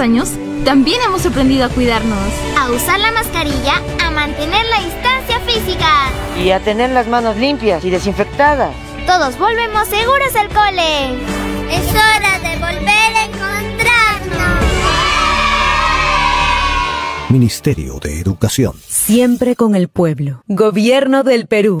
años, también hemos aprendido a cuidarnos. A usar la mascarilla, a mantener la distancia física. Y a tener las manos limpias y desinfectadas. Todos volvemos seguros al cole. Es hora de volver a encontrarnos. Ministerio de Educación. Siempre con el pueblo. Gobierno del Perú.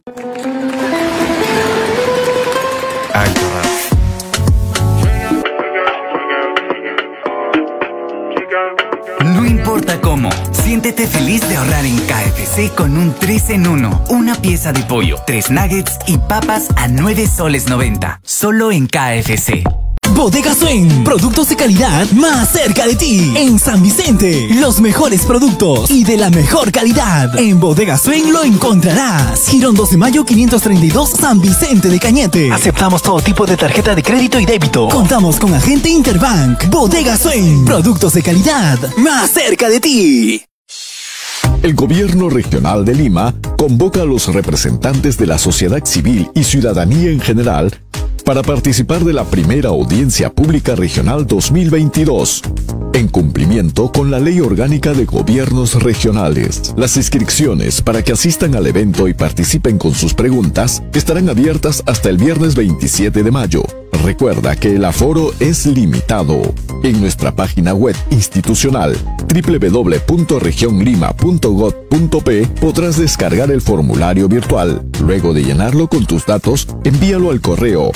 No importa cómo, siéntete feliz de ahorrar en KFC con un 3 en 1. Una pieza de pollo, 3 nuggets y papas a 9 soles 90. Solo en KFC. Bodega Suen, productos de calidad más cerca de ti. En San Vicente, los mejores productos y de la mejor calidad. En Bodega Suen lo encontrarás. Girón 2 de mayo 532, San Vicente de Cañete. Aceptamos todo tipo de tarjeta de crédito y débito. Contamos con agente Interbank. Bodega Suen, productos de calidad más cerca de ti. El Gobierno Regional de Lima convoca a los representantes de la sociedad civil y ciudadanía en general para participar de la primera Audiencia Pública Regional 2022, en cumplimiento con la Ley Orgánica de Gobiernos Regionales. Las inscripciones para que asistan al evento y participen con sus preguntas estarán abiertas hasta el viernes 27 de mayo. Recuerda que el aforo es limitado. En nuestra página web institucional www.regionlima.gov.p podrás descargar el formulario virtual. Luego de llenarlo con tus datos, envíalo al correo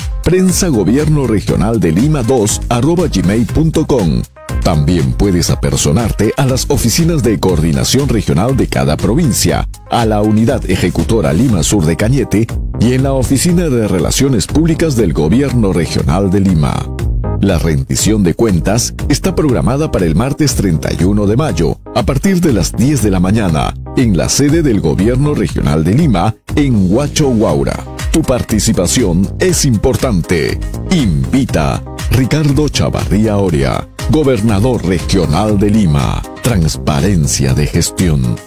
prensagobiernoregionaldelima2@gmail.com. También puedes apersonarte a las oficinas de coordinación regional de cada provincia, a la Unidad Ejecutora Lima Sur de Cañete y en la Oficina de Relaciones Públicas del Gobierno Regional de Lima. La rendición de cuentas está programada para el martes 31 de mayo, a partir de las 10 de la mañana, en la sede del Gobierno Regional de Lima, en Huacho, Huaura. Tu participación es importante. Invita Ricardo Chavarría Oria, Gobernador Regional de Lima. Transparencia de gestión.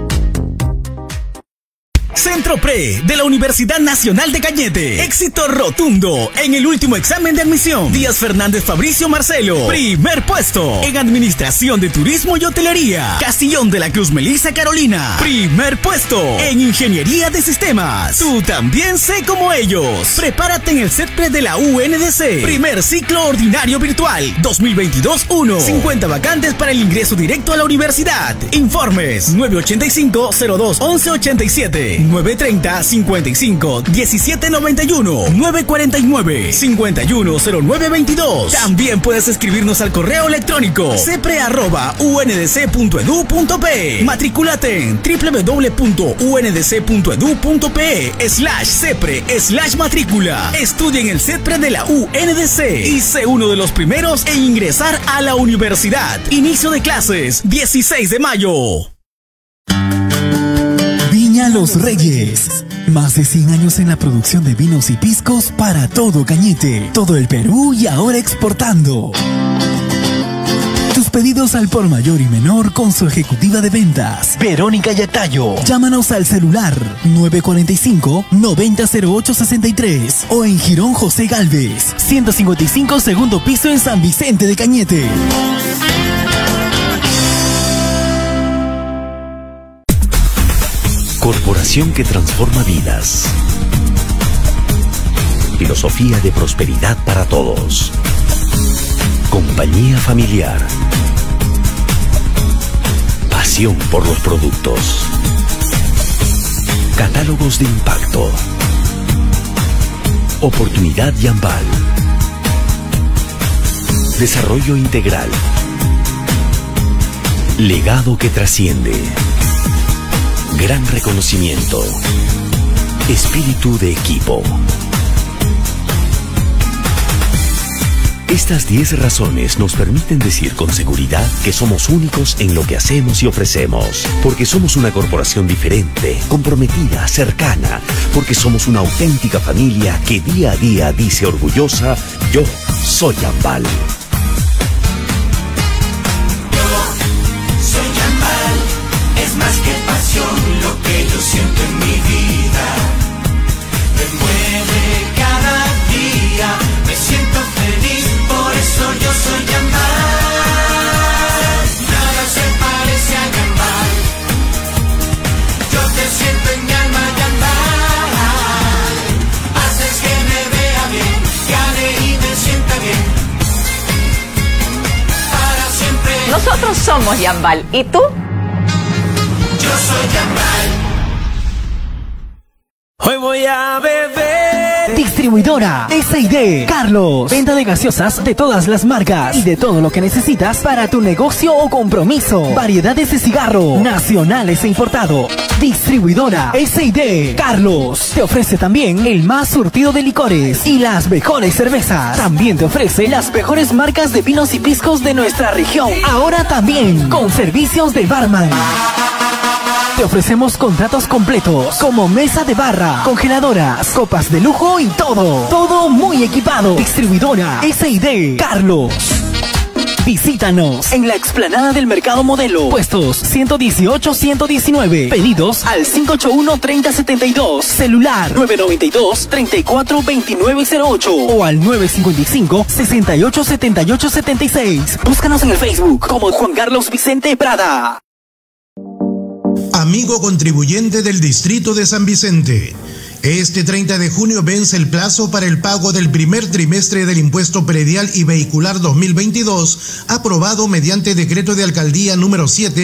Centro Pre de la Universidad Nacional de Cañete. Éxito rotundo en el último examen de admisión. Díaz Fernández Fabricio Marcelo. Primer puesto en Administración de Turismo y Hotelería. Castillón de la Cruz Melissa Carolina. Primer puesto en Ingeniería de Sistemas. Tú también sé como ellos. Prepárate en el CETPRE de la UNDC. Primer ciclo ordinario virtual 2022-1. 50 vacantes para el ingreso directo a la universidad. Informes 985-02-1187. 930-55-1791, 949-510922. También puedes escribirnos al correo electrónico cepre@undc.edu.pe. Matricúlate en www.undc.edu.pe/cepre/matrícula. Estudia en el CETPRE de la UNDC y sé uno de los primeros en ingresar a la universidad. Inicio de clases 16 de mayo. Viña Los Reyes. Más de 100 años en la producción de vinos y piscos para todo Cañete, todo el Perú y ahora exportando. Tus pedidos al por mayor y menor con su ejecutiva de ventas, Verónica Yatayo. Llámanos al celular 945-900863 o en Girón José Galvez, 155 segundo piso en San Vicente de Cañete. Corporación que transforma vidas. Filosofía de prosperidad para todos. Compañía familiar. Pasión por los productos. Catálogos de impacto. Oportunidad Yambal. Desarrollo integral. Legado que trasciende. Gran reconocimiento. Espíritu de equipo. Estas 10 razones nos permiten decir con seguridad que somos únicos en lo que hacemos y ofrecemos. Porque somos una corporación diferente, comprometida, cercana. Porque somos una auténtica familia que día a día dice orgullosa: yo soy Yambal. Más que pasión, lo que yo siento en mi vida me mueve cada día, me siento feliz, por eso yo soy Yambal. Nosotros somos Yambal. ¿Y tú? Yo soy Yambal. Hoy voy a beber. Distribuidora S&D Carlos. Venta de gaseosas de todas las marcas y de todo lo que necesitas para tu negocio o compromiso. Variedades de cigarro nacionales e importado. Distribuidora S&D Carlos. Te ofrece también el más surtido de licores y las mejores cervezas. También te ofrece las mejores marcas de vinos y piscos de nuestra región. Ahora también con servicios de barman. Te ofrecemos contratos completos como mesa de barra, congeladoras, copas de lujo y todo. Todo muy equipado. Distribuidora S&D Carlos. Visítanos en la explanada del Mercado Modelo. Puestos 118-119. Pedidos al 581-3072. Celular 992-342908 o al 955-687876. Búscanos en el Facebook como Juan Carlos Vicente Prada. Amigo contribuyente del Distrito de San Vicente, este 30 de junio vence el plazo para el pago del primer trimestre del impuesto predial y vehicular 2022, aprobado mediante decreto de alcaldía número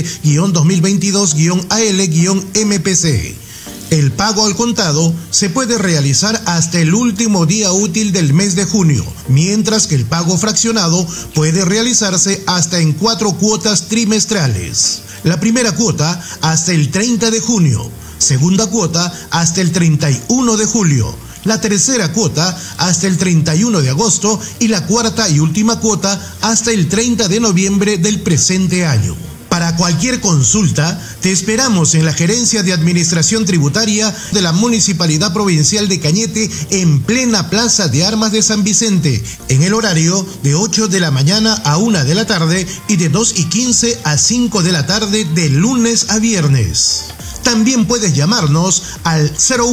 7-2022-AL-MPC. El pago al contado se puede realizar hasta el último día útil del mes de junio, mientras que el pago fraccionado puede realizarse hasta en 4 cuotas trimestrales. La primera cuota hasta el 30 de junio, segunda cuota hasta el 31 de julio, la tercera cuota hasta el 31 de agosto y la cuarta y última cuota hasta el 30 de noviembre del presente año. Para cualquier consulta, te esperamos en la Gerencia de Administración Tributaria de la Municipalidad Provincial de Cañete, en plena Plaza de Armas de San Vicente, en el horario de 8 de la mañana a 1 de la tarde y de 2:15 a 5 de la tarde de lunes a viernes. También puedes llamarnos al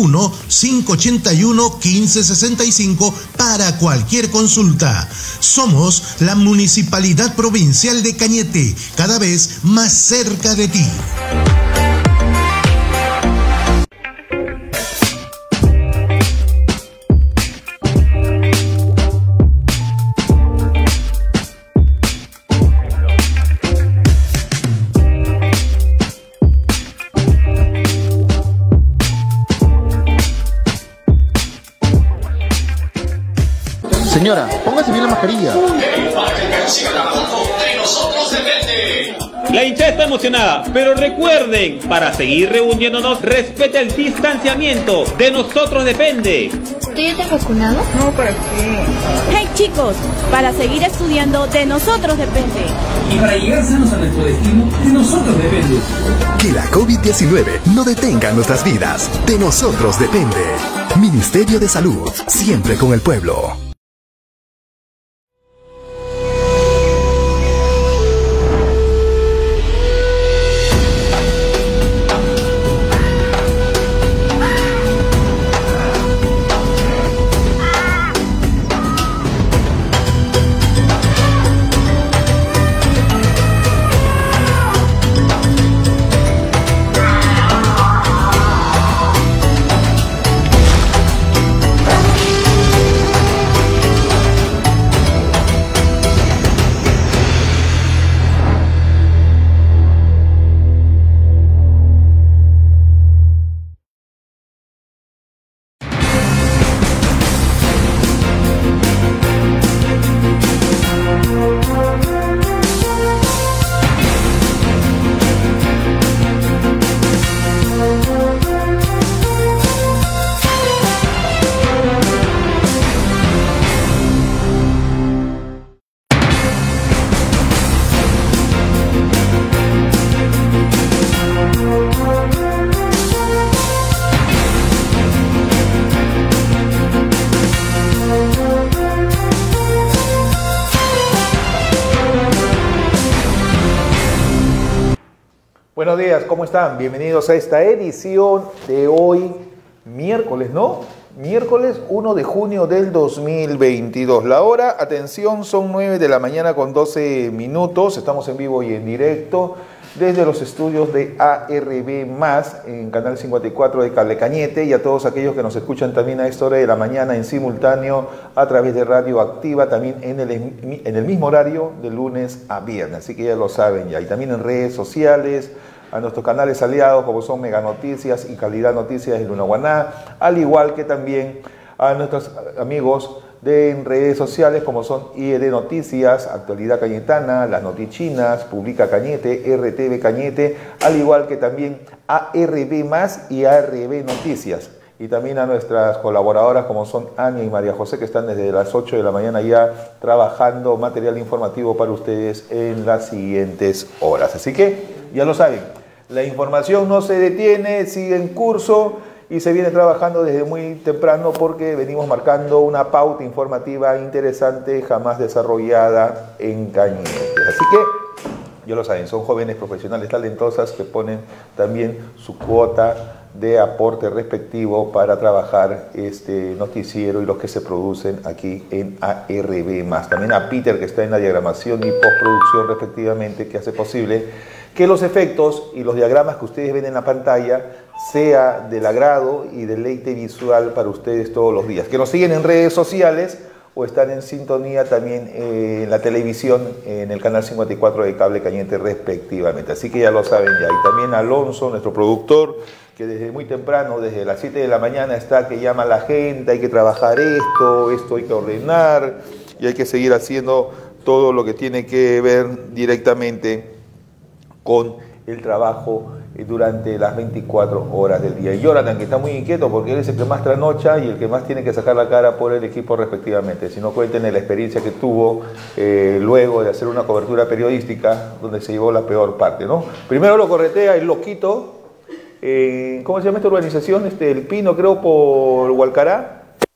01-581-1565 para cualquier consulta. Somos la Municipalidad Provincial de Cañete, cada vez más cerca de ti. Señora, póngase bien la mascarilla. La hinchada está emocionada, pero recuerden, para seguir reuniéndonos, respeta el distanciamiento. De nosotros depende. ¿Tú ya te has vacunado? No, ¿para qué? Hey chicos, para seguir estudiando, de nosotros depende. Y para llegar sanos a nuestro destino, de nosotros depende. Que la COVID-19 no detenga nuestras vidas. De nosotros depende. Ministerio de Salud, siempre con el pueblo. Buenos días, ¿cómo están? Bienvenidos a esta edición de hoy, miércoles, ¿no? miércoles 1 de junio del 2022. La hora, atención, son 9 de la mañana con 12 minutos. Estamos en vivo y en directo desde los estudios de ARB+, en Canal 54 de Cable Cañete, y a todos aquellos que nos escuchan también a esta hora de la mañana en simultáneo a través de Radio Activa, también en el mismo horario de lunes a viernes. Así que ya lo saben ya. Y también en redes sociales, a nuestros canales aliados como son Mega Noticias y Calidad Noticias de Lunahuaná, al igual que también a nuestros amigos en redes sociales como son IED Noticias, Actualidad Cañetana, Las Notichinas, Publica Cañete, RTV Cañete, al igual que también ARB+ y ARB Noticias. Y también a nuestras colaboradoras como son Ania y María José, que están desde las 8 de la mañana ya trabajando material informativo para ustedes en las siguientes horas. Así que ya lo saben. La información no se detiene, sigue en curso y se viene trabajando desde muy temprano porque venimos marcando una pauta informativa interesante jamás desarrollada en Cañete. Así que, ya lo saben, son jóvenes profesionales talentosas que ponen también su cuota de aporte respectivo para trabajar este noticiero y los que se producen aquí en ARB+. También a Peter, que está en la diagramación y postproducción respectivamente, que hace posible que los efectos y los diagramas que ustedes ven en la pantalla sea del agrado y deleite visual para ustedes todos los días. Que nos siguen en redes sociales o están en sintonía también en la televisión, en el canal 54 de Cable Cañete respectivamente. Así que ya lo saben ya. Y también Alonso, nuestro productor, que desde muy temprano, desde las 7 de la mañana está que llama a la gente, hay que trabajar esto hay que ordenar y hay que seguir haciendo todo lo que tiene que ver directamente con el trabajo durante las 24 horas del día. Y Jonathan, que está muy inquieto porque él es el que más trasnocha y el que más tiene que sacar la cara por el equipo respectivamente. Si no, cuenten la experiencia que tuvo luego de hacer una cobertura periodística donde se llevó la peor parte, ¿no? Primero lo corretea el loquito, ¿cómo se llama esta urbanización? El Pino, creo, por Hualcará,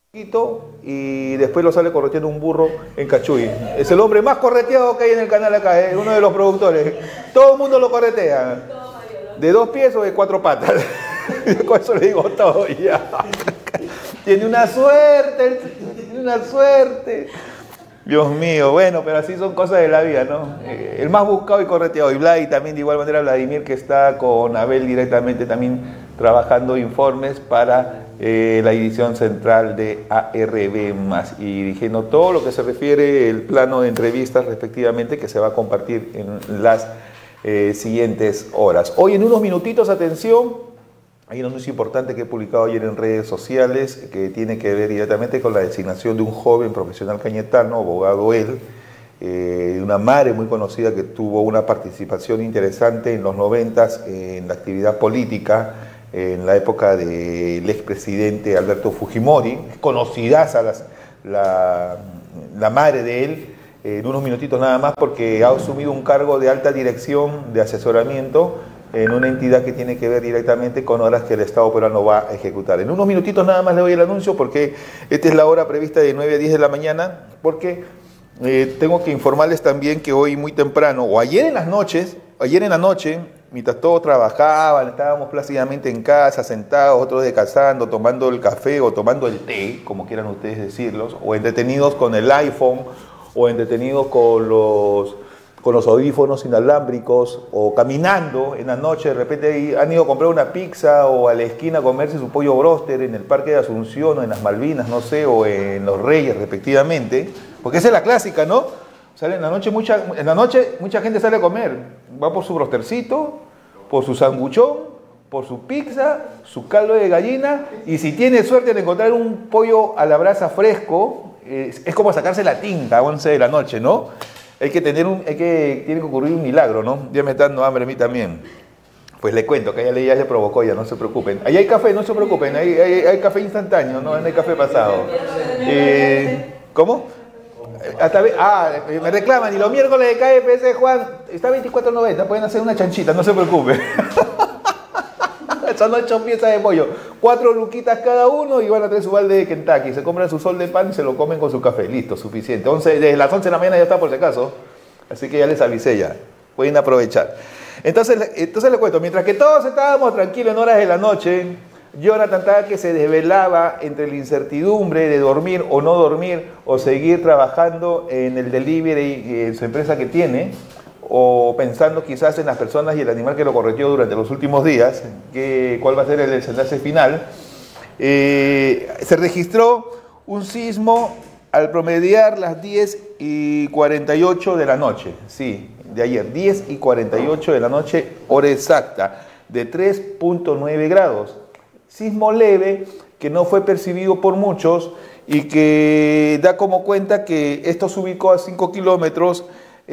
y después lo sale correteando un burro en Cachuy. Es el hombre más correteado que hay en el canal acá, uno de los productores. Todo el mundo lo corretea. ¿De 2 pies o de 4 patas? Con eso le digo todo ya. Tiene una suerte, tiene una suerte. Dios mío, bueno, pero así son cosas de la vida, ¿no? El más buscado y correteado. Y Vlad, y también de igual manera Vladimir, que está con Abel directamente también trabajando informes para la edición central de ARB+, y dirigiendo todo lo que se refiere el plano de entrevistas respectivamente que se va a compartir en las siguientes horas. Hoy en unos minutitos, atención, hay un anuncio importante que he publicado ayer en redes sociales que tiene que ver directamente con la designación de un joven profesional cañetano, abogado él, una madre muy conocida que tuvo una participación interesante en los 90s en la actividad política, en la época del expresidente Alberto Fujimori, conocidas a la madre de él, en unos minutitos nada más, porque ha asumido un cargo de alta dirección de asesoramiento en una entidad que tiene que ver directamente con horas que el Estado peruano va a ejecutar. En unos minutitos nada más le doy el anuncio porque esta es la hora prevista de 9 a 10 de la mañana, porque tengo que informarles también que hoy muy temprano, o ayer en la noche, mientras todos trabajaban, estábamos plácidamente en casa, sentados, otros descansando, tomando el café o tomando el té, como quieran ustedes decirlos, o entretenidos con el iPhone, o entretenidos con los audífonos inalámbricos, o caminando en la noche, de repente han ido a comprar una pizza o a la esquina a comerse su pollo bróster en el Parque de Asunción, o en las Malvinas, no sé, o en Los Reyes respectivamente, porque esa es la clásica, ¿no? Sale en la noche mucha gente sale a comer, va por su brostercito, por su sanguchón, por su pizza, su caldo de gallina, y si tiene suerte de encontrar un pollo a la brasa fresco, es como sacarse la tinta a 11 de la noche, ¿no? Tiene que ocurrir un milagro, ¿no? Ya me está dando hambre a mí también. Pues le cuento que ya le provocó, ya no se preocupen. Ahí hay café, no se preocupen, hay café instantáneo, no hay café pasado. ¿Cómo? Me reclaman, y los miércoles de KFC, Juan, está 24.90, pueden hacer una chanchita, no se preocupen. Son 8 piezas de pollo, 4 luquitas cada uno, y van a tener su balde de Kentucky, se compran su sol de pan y se lo comen con su café, listo, suficiente. Desde las 11 de la mañana ya está, por si acaso, así que ya les avisé ya, pueden aprovechar. Entonces les cuento, mientras que todos estábamos tranquilos en horas de la noche, Jonathan Taque se desvelaba entre la incertidumbre de dormir o no dormir o seguir trabajando en el delivery en su empresa que tiene, o pensando quizás en las personas y el animal que lo correteó durante los últimos días, cuál va a ser el desenlace final. Se registró un sismo al promediar las 10:48 de la noche, sí, de ayer, 10:48 de la noche, hora exacta, de 3.9 grados. Sismo leve que no fue percibido por muchos y que da como cuenta que esto se ubicó a 5 kilómetros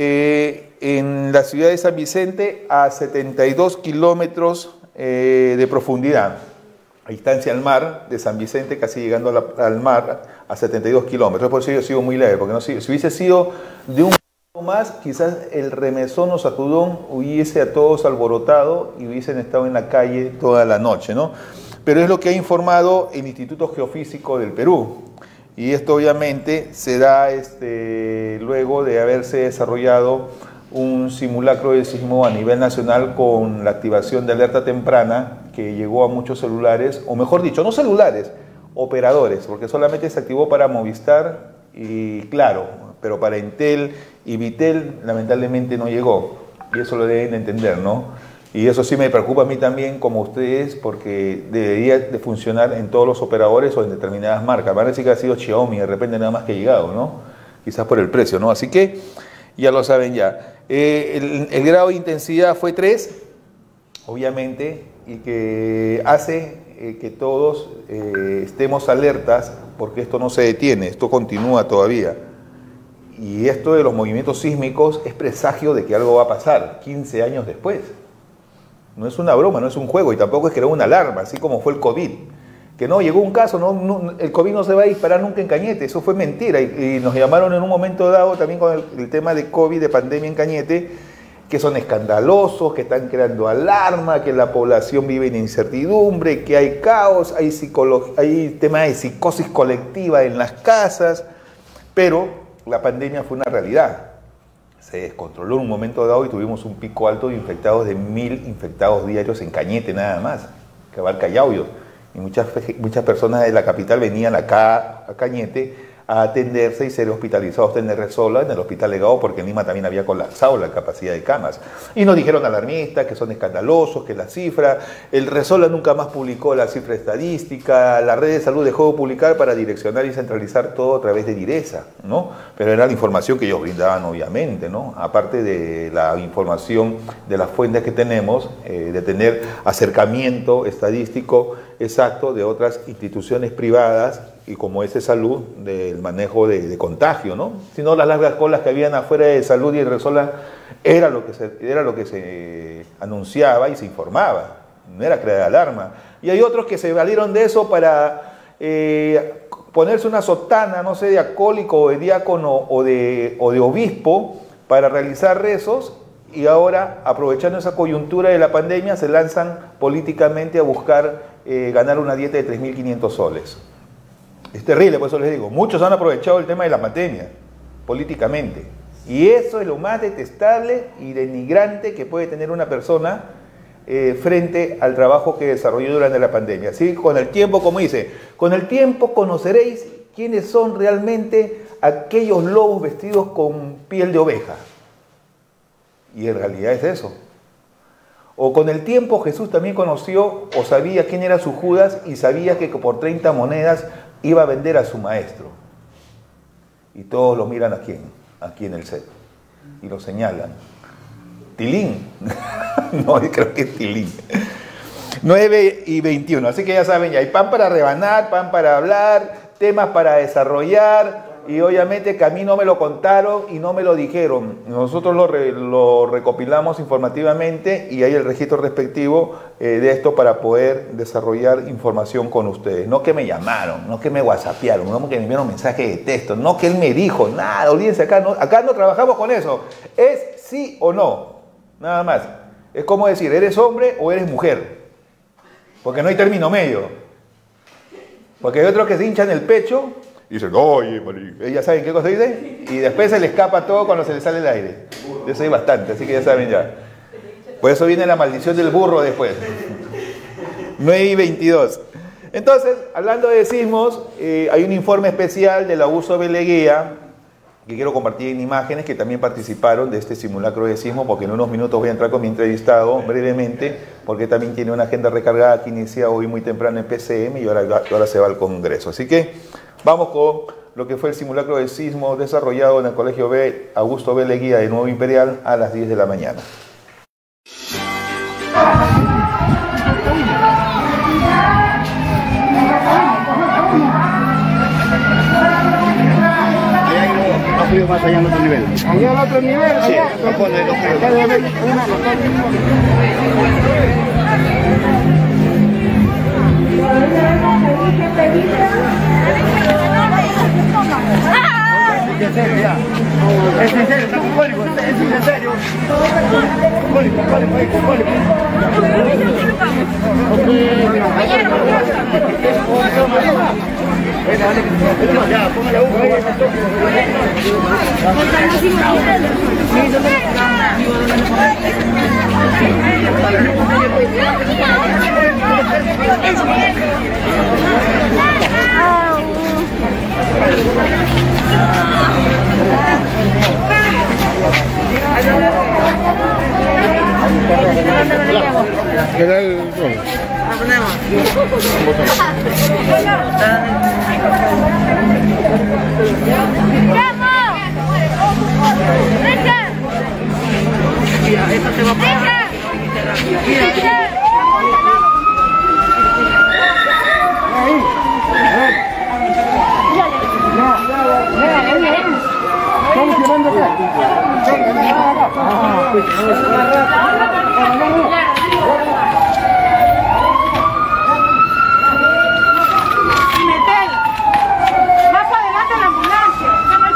en la ciudad de San Vicente, a 72 kilómetros de profundidad. A distancia al mar de San Vicente, casi llegando al mar, a 72 kilómetros. Por eso ha sido muy leve, porque no, si hubiese sido de un poco más, quizás el remesón o sacudón hubiese a todos alborotado y hubiesen estado en la calle toda la noche, ¿no? Pero es lo que ha informado el Instituto Geofísico del Perú. Y esto obviamente se da luego de haberse desarrollado un simulacro de sismo a nivel nacional con la activación de alerta temprana que llegó a muchos celulares, o mejor dicho, no celulares, operadores, porque solamente se activó para Movistar y Claro, pero para Entel y Vitel lamentablemente no llegó, y eso lo deben entender, ¿no? Y eso sí me preocupa a mí también, como ustedes, porque debería de funcionar en todos los operadores o en determinadas marcas. Van a decir que ha sido Xiaomi, de repente nada más que ha llegado, ¿no? Quizás por el precio, ¿no? Así que ya lo saben ya. El grado de intensidad fue 3, obviamente, y que hace que todos estemos alertas, porque esto no se detiene, esto continúa todavía. Y esto de los movimientos sísmicos es presagio de que algo va a pasar 15 años después. No es una broma, no es un juego, y tampoco es crear una alarma, así como fue el COVID. Que no, llegó un caso, el COVID no se va a disparar nunca en Cañete, eso fue mentira. Y nos llamaron en un momento dado también con el tema de COVID, de pandemia en Cañete, que son escandalosos, que están creando alarma, que la población vive en incertidumbre, que hay caos, hay temas de psicosis colectiva en las casas, pero la pandemia fue una realidad. Se descontroló en un momento dado y tuvimos un pico alto de infectados, de 1000 infectados diarios en Cañete nada más, que abarca Yauyos. Y muchas personas de la capital venían acá a Cañete a atenderse y ser hospitalizados en el Resola, en el Hospital Legado, porque en Lima también había colapsado la capacidad de camas. Y nos dijeron alarmistas que son escandalosos, que la cifra, el Resola nunca más publicó la cifra estadística, la red de salud dejó de publicar para direccionar y centralizar todo a través de Direza, ¿no? Pero era la información que ellos brindaban, obviamente, ¿no? Aparte de la información de las fuentes que tenemos, de tener acercamiento estadístico exacto de otras instituciones privadas y como es de salud, del manejo de contagio, ¿no? Si no, las largas colas que habían afuera de salud y el Resola era lo que se anunciaba y se informaba, no era crear alarma. Y hay otros que se valieron de eso para ponerse una sotana, no sé, de acólico o de diácono o de obispo para realizar rezos, y ahora, aprovechando esa coyuntura de la pandemia, se lanzan políticamente a buscar ganar una dieta de 3.500 soles. Es terrible, por eso les digo, muchos han aprovechado el tema de la pandemia, políticamente. Y eso es lo más detestable y denigrante que puede tener una persona frente al trabajo que desarrolló durante la pandemia. Así, con el tiempo, como dice, con el tiempo conoceréis quiénes son realmente aquellos lobos vestidos con piel de oveja. Y en realidad es eso. O con el tiempo Jesús también conoció o sabía quién era su Judas y sabía que por 30 monedas iba a vender a su maestro. Y todos lo miran aquí en el set. Y lo señalan. Tilín. No, creo que es Tilín. 9:21. Así que ya saben, ya hay pan para rebanar, pan para hablar, temas para desarrollar. Y obviamente que a mí no me lo contaron y no me lo dijeron. Nosotros lo recopilamos informativamente y hay el registro respectivo de esto para poder desarrollar información con ustedes. No que me llamaron, no que me whatsappearon, no que me enviaron mensaje de texto, no que él me dijo, nada, olvídense, acá no trabajamos con eso. Es sí o no, nada más. Es como decir, ¿eres hombre o eres mujer? Porque no hay término medio. Porque hay otros que se hinchan el pecho y dicen, oye, marica. ¿Ya saben qué cosa dice? Y después se le escapa todo cuando se le sale el aire. De eso hay bastante, así que ya saben ya. Por eso viene la maldición del burro después. 9:22. Entonces, hablando de sismos, hay un informe especial del Augusto B. Leguía, que quiero compartir en imágenes, que también participaron de este simulacro de sismo, porque en unos minutos voy a entrar con mi entrevistado brevemente, porque también tiene una agenda recargada que inicia hoy muy temprano en PCM y ahora se va al Congreso. Así que vamos con lo que fue el simulacro de sismo desarrollado en el Colegio Augusto B. Leguía de Nuevo Imperial a las 10 de la mañana. Más allá en otro nivel. Allá en otro nivel, allá. Sí, no pone, no Es en serio, está con cólico, es en serio. Cólico. Queda el... Estamos llevando acá. Más adelante la ambulancia.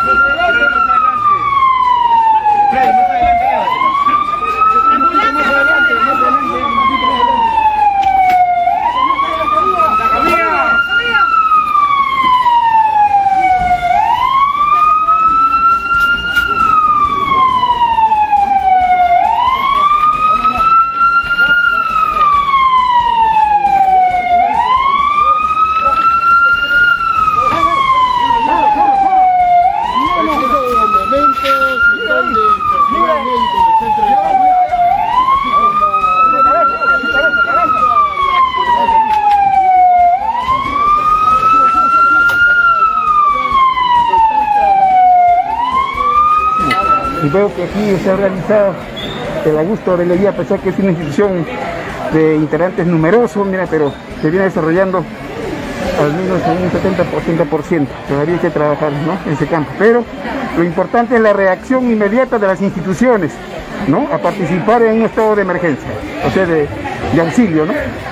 Y veo que aquí se ha realizado el Augusto B. Leguía, a pesar que es una institución de integrantes numerosos, mira, pero se viene desarrollando al menos en un 70%. Todavía hay que trabajar, ¿no?, en ese campo. Pero lo importante es la reacción inmediata de las instituciones, ¿no?, a participar en un estado de emergencia, o sea, de auxilio, ¿no?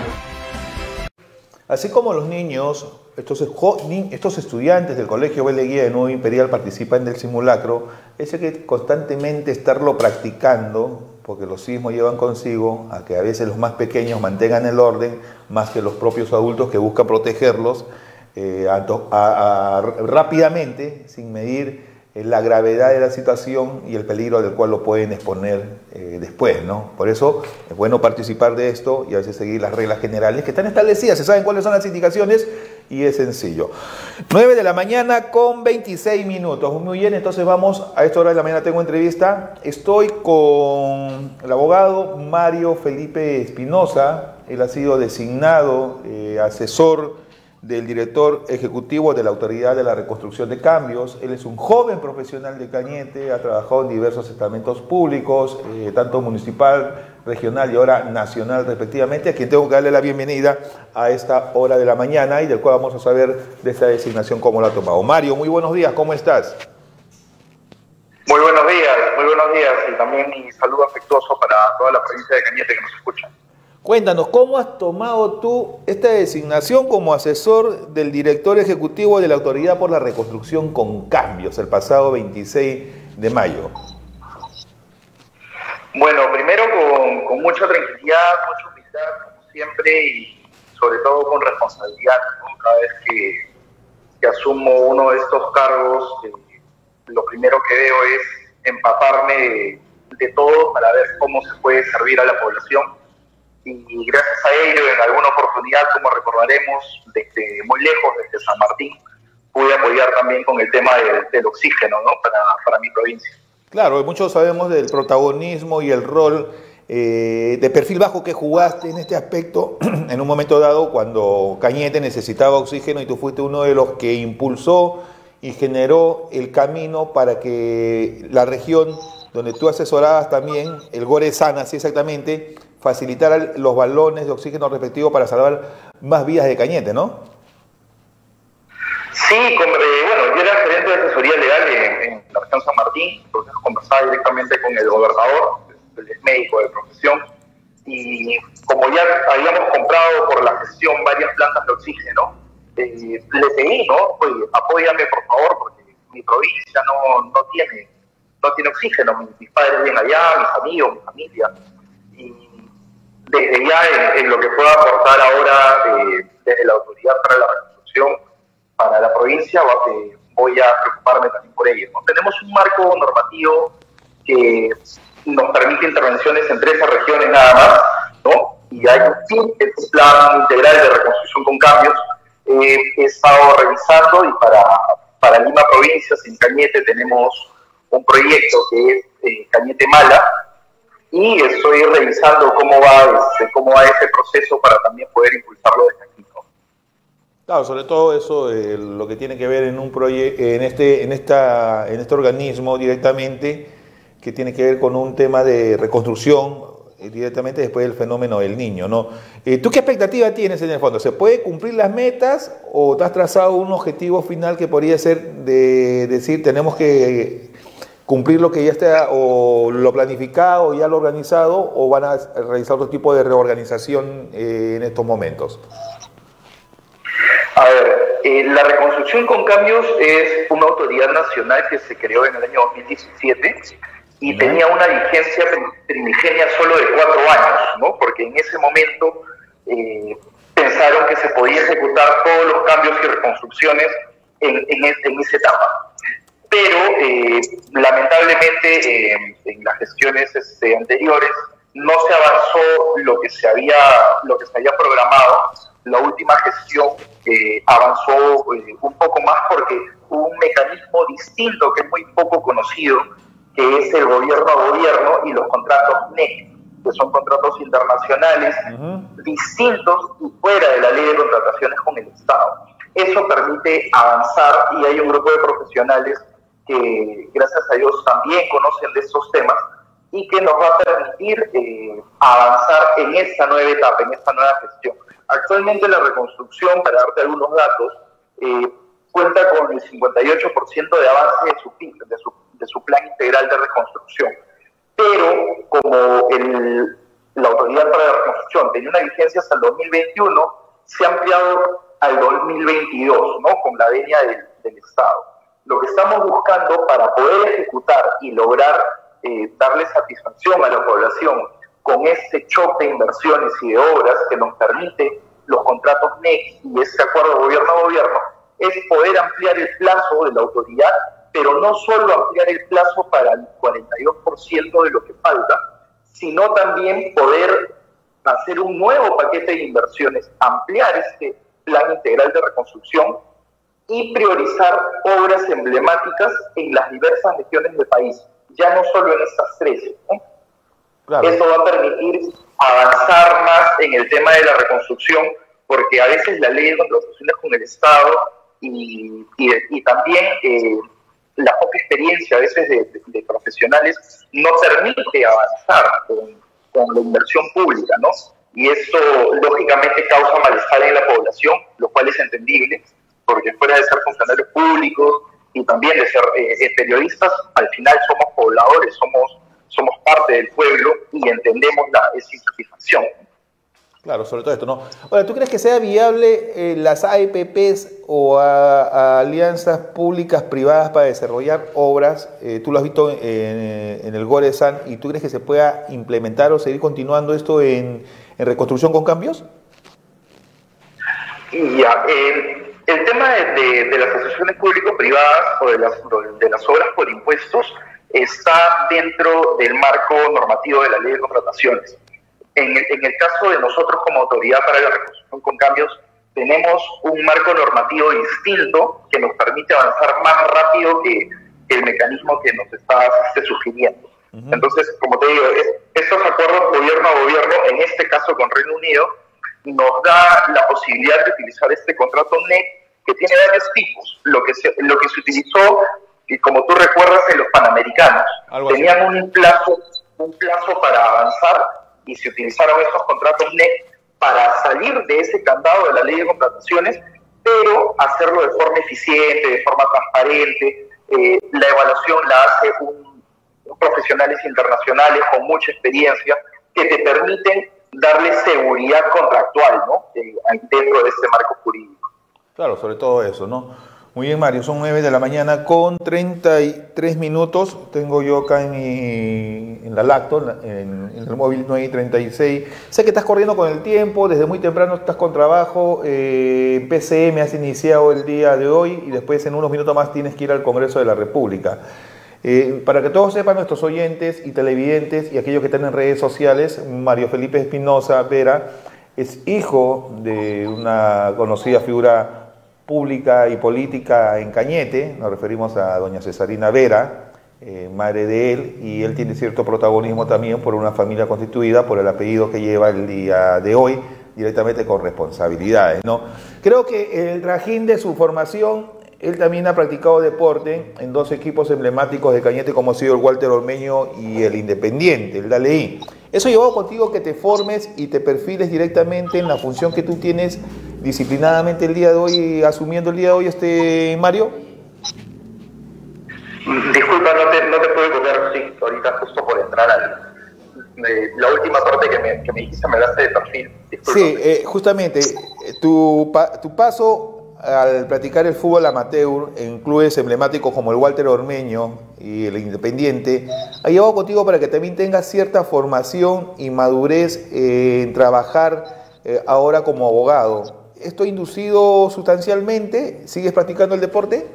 Así como los niños, estos estudiantes del Colegio B. Leguía de Nuevo Imperial participan del simulacro, es que constantemente estarlo practicando, porque los sismos llevan consigo a que a veces los más pequeños mantengan el orden, más que los propios adultos que buscan protegerlos rápidamente, sin medir la gravedad de la situación y el peligro del cual lo pueden exponer después, ¿no? Por eso es bueno participar de esto y a veces seguir las reglas generales que están establecidas, se saben cuáles son las indicaciones y es sencillo. 9 de la mañana con 26 minutos. Muy bien, entonces vamos, a esta hora de la mañana tengo entrevista. Estoy con el abogado Mario Felipe Espinosa. Él ha sido designado asesor del director ejecutivo de la Autoridad de la Reconstrucción de Cambios. Él es un joven profesional de Cañete, ha trabajado en diversos estamentos públicos, tanto municipal, regional y ahora nacional respectivamente, a quien tengo que darle la bienvenida a esta hora de la mañana y del cual vamos a saber de esta designación cómo la ha tomado. Mario, muy buenos días, ¿cómo estás? Muy buenos días y también mi saludo afectuoso para toda la provincia de Cañete que nos escucha. Cuéntanos, ¿cómo has tomado tú esta designación como asesor del director ejecutivo de la Autoridad por la Reconstrucción con Cambios el pasado 26 de mayo? Bueno, primero con mucha tranquilidad, mucha humildad, como siempre, y sobre todo con responsabilidad, ¿no? Cada vez que asumo uno de estos cargos, lo primero que veo es empaparme de todo para ver cómo se puede servir a la población. y gracias a ello, en alguna oportunidad, como recordaremos, desde muy lejos, desde San Martín, pude apoyar también con el tema del oxígeno, ¿no? para mi provincia. Claro, muchos sabemos del protagonismo y el rol de perfil bajo que jugaste en este aspecto en un momento dado cuando Cañete necesitaba oxígeno y tú fuiste uno de los que impulsó y generó el camino para que la región donde tú asesorabas también, el Goresan, así exactamente, facilitar los balones de oxígeno respectivos para salvar más vidas de Cañete, ¿no? Sí, bueno, yo era gerente de asesoría legal en la región San Martín, entonces conversaba directamente con el gobernador, él es médico de profesión, y como ya habíamos comprado por la gestión varias plantas de oxígeno, le pedí, ¿no? Oye, apóyame por favor, porque mi provincia no tiene oxígeno, mis padres viven allá, mis amigos, mi familia, y desde ya en lo que pueda aportar ahora desde la Autoridad para la Reconstrucción para la provincia, voy a preocuparme también por ello, ¿no? Tenemos un marco normativo que nos permite intervenciones en 13 regiones nada más, ¿no? Y hay un plan integral de reconstrucción con cambios. He estado revisando y para Lima provincia, en Cañete, tenemos un proyecto que es Cañete Mala, y estoy revisando cómo va ese proceso para también poder impulsarlo desde aquí, ¿no? Claro, sobre todo eso, lo que tiene que ver en un en este organismo directamente, que tiene que ver con un tema de reconstrucción directamente después del fenómeno del Niño, ¿no? ¿Tú qué expectativa tienes en el fondo? ¿Se puede cumplir las metas o te has trazado un objetivo final que podría ser de decir tenemos que cumplir lo que ya está o lo planificado o ya lo organizado, o van a realizar otro tipo de reorganización en estos momentos? A ver, la reconstrucción con cambios es una autoridad nacional que se creó en el año 2017 y tenía una vigencia primigenia solo de 4 años, ¿no? Porque en ese momento pensaron que se podía ejecutar todos los cambios y reconstrucciones en esa etapa. Pero lamentablemente en las gestiones anteriores no se avanzó lo que se había programado. La última gestión avanzó un poco más porque hubo un mecanismo distinto que es muy poco conocido, que es el gobierno a gobierno y los contratos NEC, que son contratos internacionales distintos y fuera de la ley de contrataciones con el Estado. Eso permite avanzar y hay un grupo de profesionales que, gracias a Dios, también conocen de estos temas y que nos va a permitir avanzar en esta nueva etapa, en esta nueva gestión. Actualmente la reconstrucción, para darte algunos datos, cuenta con el 58% de avance de su plan integral de reconstrucción. Pero como la Autoridad para la Reconstrucción tenía una vigencia hasta el 2021, se ha ampliado al 2022, ¿no? Con la venia del Estado. Lo que estamos buscando para poder ejecutar y lograr darle satisfacción a la población con este choque de inversiones y de obras que nos permite los contratos NEC y este acuerdo gobierno a gobierno, es poder ampliar el plazo de la autoridad, pero no solo ampliar el plazo para el 42% de lo que falta, sino también poder hacer un nuevo paquete de inversiones, ampliar este plan integral de reconstrucción y priorizar obras emblemáticas en las diversas regiones del país, ya no solo en estas 13, ¿no? Claro. Eso va a permitir avanzar más en el tema de la reconstrucción, porque a veces la ley de contrataciones con el Estado y también la poca experiencia a veces de profesionales no permite avanzar con la inversión pública, ¿no? Y eso lógicamente causa malestar en la población, lo cual es entendible, porque fuera de ser funcionarios públicos y también de ser periodistas, al final somos pobladores, somos parte del pueblo y entendemos esa insatisfacción. Claro, sobre todo esto, ¿no? Ahora, ¿tú crees que sea viable las AEPPs o alianzas públicas privadas para desarrollar obras? Tú lo has visto en el Goresan, ¿y tú crees que se pueda implementar o seguir continuando esto en reconstrucción con cambios? Ya, el tema de las asociaciones público-privadas o de las obras por impuestos está dentro del marco normativo de la ley de contrataciones. En el caso de nosotros como Autoridad para la Reconstrucción con Cambios, tenemos un marco normativo distinto que nos permite avanzar más rápido que el mecanismo que nos estás sugiriendo. Entonces, como te digo, estos acuerdos gobierno a gobierno, en este caso con Reino Unido, nos da la posibilidad de utilizar este contrato NEC, que tiene varios tipos. Lo que se utilizó, y como tú recuerdas, en los Panamericanos, tenían un plazo para avanzar, y se utilizaron estos contratos NEC para salir de ese candado de la ley de contrataciones, pero hacerlo de forma eficiente, de forma transparente. La evaluación la hace profesionales internacionales con mucha experiencia que te permiten darle seguridad contractual, ¿no? Dentro de ese marco jurídico. Claro, sobre todo eso, ¿no? Muy bien, Mario, son 9 de la mañana con 33 minutos. Tengo yo acá en la lacto, en el móvil 9:36. Sé que estás corriendo con el tiempo, desde muy temprano estás con trabajo. En PCM has iniciado el día de hoy y después en unos minutos más tienes que ir al Congreso de la República. Para que todos sepan, nuestros oyentes y televidentes y aquellos que están en redes sociales, Mario Felipe Espinosa Vera es hijo de una conocida figura pública y política en Cañete. Nos referimos a doña Cesarina Vera, madre de él, y él tiene cierto protagonismo también por una familia constituida, por el apellido que lleva el día de hoy, directamente con responsabilidades, ¿no? Creo que el trajín de su formación, él también ha practicado deporte en dos equipos emblemáticos de Cañete, como ha sido el Walter Ormeño y el Independiente, el Daleí. Eso llevó contigo que te formes y te perfiles directamente en la función que tú tienes disciplinadamente el día de hoy, asumiendo el día de hoy, Mario. Disculpa, no te puedo copiar, sí, ahorita justo por entrar la última parte que me dijiste, me daste de perfil. Disculpa. Sí, justamente, tu paso al practicar el fútbol amateur en clubes emblemáticos como el Walter Ormeño y el Independiente, ha llevado contigo para que también tengas cierta formación y madurez en trabajar ahora como abogado. ¿Esto ha inducido sustancialmente? ¿Sigues practicando el deporte?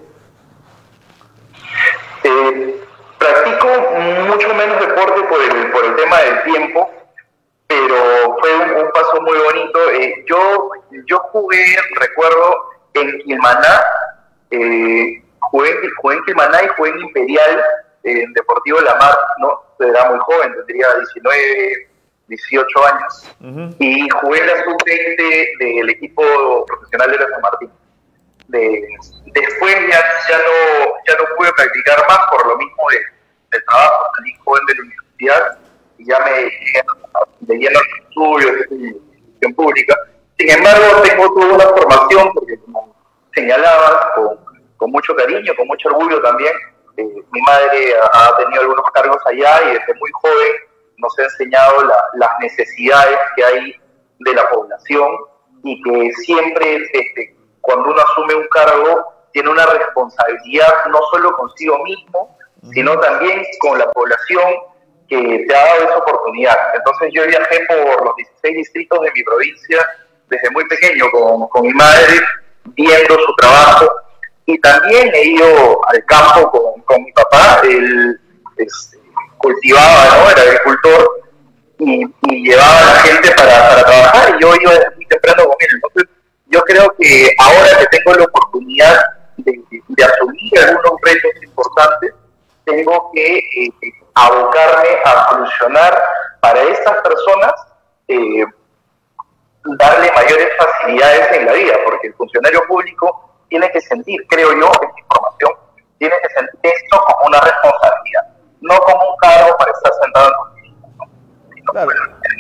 Practico mucho menos deporte por el tema del tiempo, pero fue un paso muy bonito. Yo jugué, recuerdo, en Quilmaná, jugué en Quilmaná y jugué en Imperial, en Deportivo La Mar, ¿no? Era muy joven, tendría 19, 18 años, y jugué en la sub-20 del equipo profesional de la San Martín. Después ya no pude practicar más por lo mismo del trabajo, salí joven de la universidad y ya me dediqué de lleno a los estudios de gestión pública. Sin embargo, tengo toda una formación, porque como señalabas, con mucho cariño, con mucho orgullo también, mi madre ha tenido algunos cargos allá y desde muy joven nos ha enseñado las necesidades que hay de la población y que siempre cuando uno asume un cargo tiene una responsabilidad no solo consigo mismo, sino también con la población que te ha dado esa oportunidad. Entonces yo viajé por los 16 distritos de mi provincia desde muy pequeño con mi madre, viendo su trabajo, y también he ido al campo con mi papá. Él cultivaba, ¿no? Era agricultor y llevaba a la gente para trabajar, y yo iba desde muy temprano con él. Entonces yo creo que ahora que tengo la oportunidad de asumir algunos retos importantes, tengo que abocarme a solucionar para estas personas, darle mayores facilidades en la vida, porque el funcionario público tiene que sentir, creo yo, esta información, tiene que sentir esto como una responsabilidad, no como un cargo para estar sentado en tu Claro.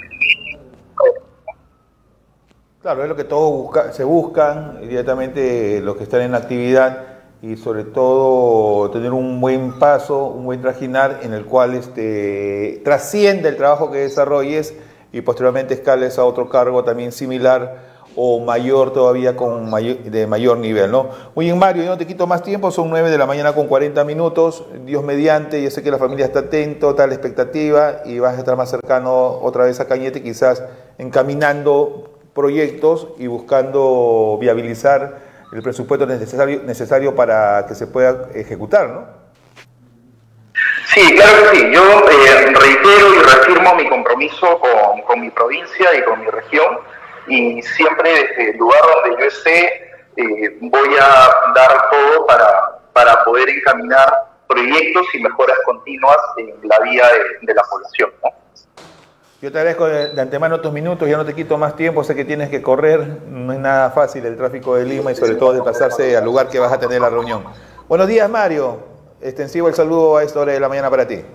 Claro, es lo que todos se buscan, inmediatamente los que están en la actividad, y sobre todo tener un buen paso, un buen trajinar en el cual trasciende el trabajo que desarrolles y posteriormente escales a otro cargo también similar o mayor todavía, de mayor nivel, ¿no? Muy bien, Mario, yo no te quito más tiempo, son 9 de la mañana con 40 minutos, Dios mediante, yo sé que la familia está atento, está a la expectativa y vas a estar más cercano otra vez a Cañete, quizás encaminando proyectos y buscando viabilizar el presupuesto necesario para que se pueda ejecutar, ¿no? Sí, claro que sí. Yo reitero y reafirmo mi compromiso con mi provincia y con mi región, y siempre desde el lugar donde yo esté voy a dar todo para poder encaminar proyectos y mejoras continuas en la vida de la población, ¿no? Yo te agradezco de antemano tus minutos, ya no te quito más tiempo, sé que tienes que correr, no es nada fácil el tráfico de Lima y sobre todo desplazarse al lugar que vas a tener la reunión. Buenos días, Mario, extensivo el saludo a esta hora de la mañana para ti.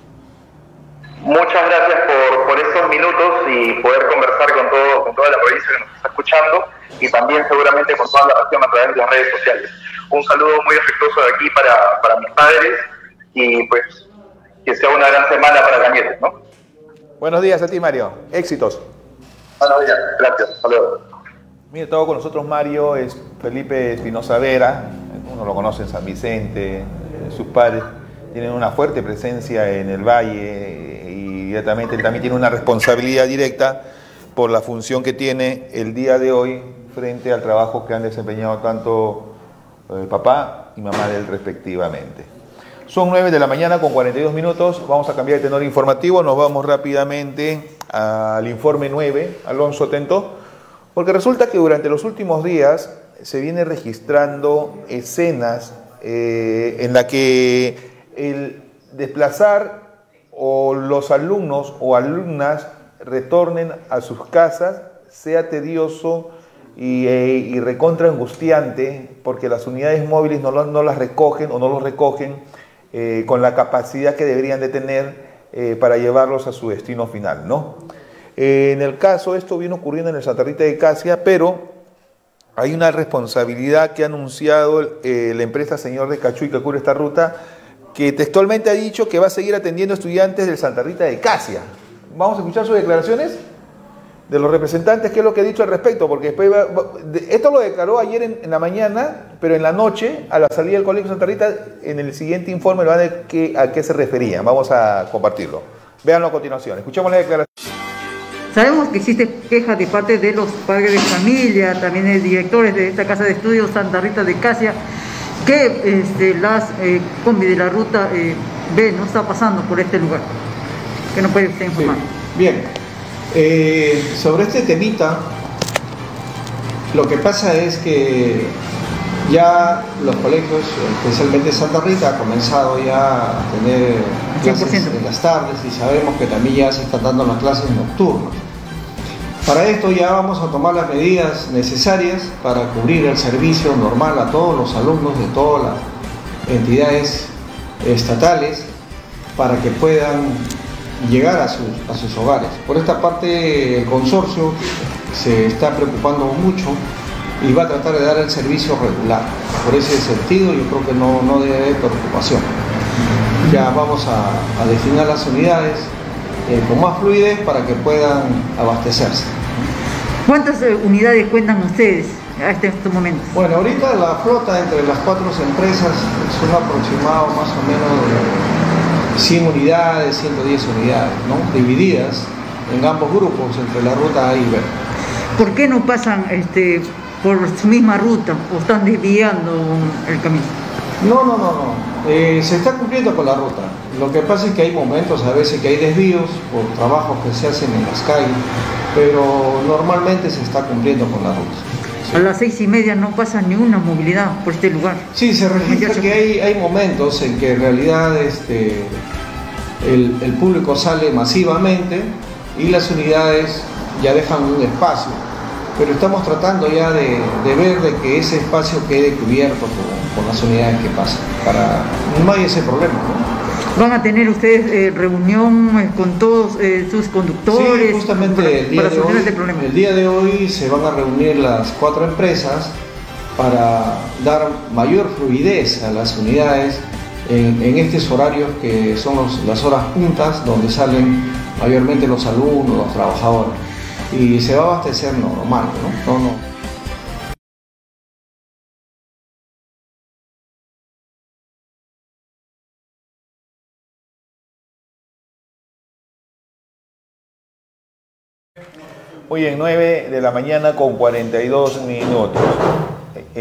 Muchas gracias por estos minutos y poder conversar con toda la provincia que nos está escuchando, y también seguramente con toda la región a través de las redes sociales. Un saludo muy afectuoso de aquí para mis padres, y pues que sea una gran semana para Cañete, ¿no? Buenos días a ti, Mario. Éxitos. Buenos días. Gracias. Hasta luego. Mira, todo con nosotros Mario es Felipe Espinosa Vera, uno lo conoce en San Vicente, sus padres tienen una fuerte presencia en el Valle y directamente él también tiene una responsabilidad directa por la función que tiene el día de hoy frente al trabajo que han desempeñado tanto papá y mamá de él respectivamente. Son 9 de la mañana con 42 minutos, vamos a cambiar de tenor informativo, nos vamos rápidamente al informe 9, Alonso atento, porque resulta que durante los últimos días se viene registrando escenas en la que el desplazar o los alumnos o alumnas retornen a sus casas sea tedioso y recontra angustiante, porque las unidades móviles no las recogen o no los recogen con la capacidad que deberían de tener para llevarlos a su destino final, ¿no? En el caso, esto viene ocurriendo en el Santa Rita de Casia, pero hay una responsabilidad que ha anunciado la empresa Señor de Cachuy, que cubre esta ruta, que textualmente ha dicho que va a seguir atendiendo estudiantes del Santa Rita de Casia. Vamos a escuchar sus declaraciones de los representantes, qué es lo que ha dicho al respecto, porque después esto lo declaró ayer en la mañana, pero en la noche, a la salida del Colegio Santa Rita, en el siguiente informe le van a decir a qué se referían. Vamos a compartirlo. Véanlo a continuación. Escuchamos la declaración. Sabemos que existe quejas de parte de los padres de familia, también de directores de esta casa de estudios Santa Rita de Casia, que las combi de la ruta B no está pasando por este lugar. ¿Qué nos puede usted informar? Bien, sobre este temita, lo que pasa es que ya los colegios, especialmente Santa Rita, ha comenzado ya a tener clases en las tardes, y sabemos que también ya se están dando las clases nocturnas. Para esto ya vamos a tomar las medidas necesarias para cubrir el servicio normal a todos los alumnos de todas las entidades estatales, para que puedan llegar a sus hogares. Por esta parte, el consorcio se está preocupando mucho y va a tratar de dar el servicio regular. Por ese sentido, yo creo que no debe haber preocupación. Ya vamos a destinar las unidades con más fluidez para que puedan abastecerse. ¿Cuántas unidades cuentan ustedes a estos momentos? Bueno, ahorita la flota entre las 4 empresas es un aproximado más o menos de 100 unidades, 110 unidades, ¿no? Divididas en ambos grupos entre la ruta A y B. ¿Por qué no pasan por su misma ruta o están desviando el camino? No. Se está cumpliendo con la ruta. Lo que pasa es que hay momentos a veces que hay desvíos por trabajos que se hacen en las calles, pero normalmente se está cumpliendo con la ruta. Sí. A las 6:30 no pasa ni una movilidad por este lugar. Sí, se registra que hay momentos en que en realidad el público sale masivamente y las unidades ya dejan un espacio, pero estamos tratando ya de ver de que ese espacio quede cubierto por las unidades que pasan, para no haya ese problema, ¿no? ¿Van a tener ustedes reunión con todos sus conductores? Sí, justamente el día de hoy se van a reunir las 4 empresas para dar mayor fluidez a las unidades en estos horarios que son las horas puntas, donde salen mayormente los alumnos, los trabajadores. Y se va a abastecer normal, ¿no? Muy bien, 9 de la mañana con 42 minutos.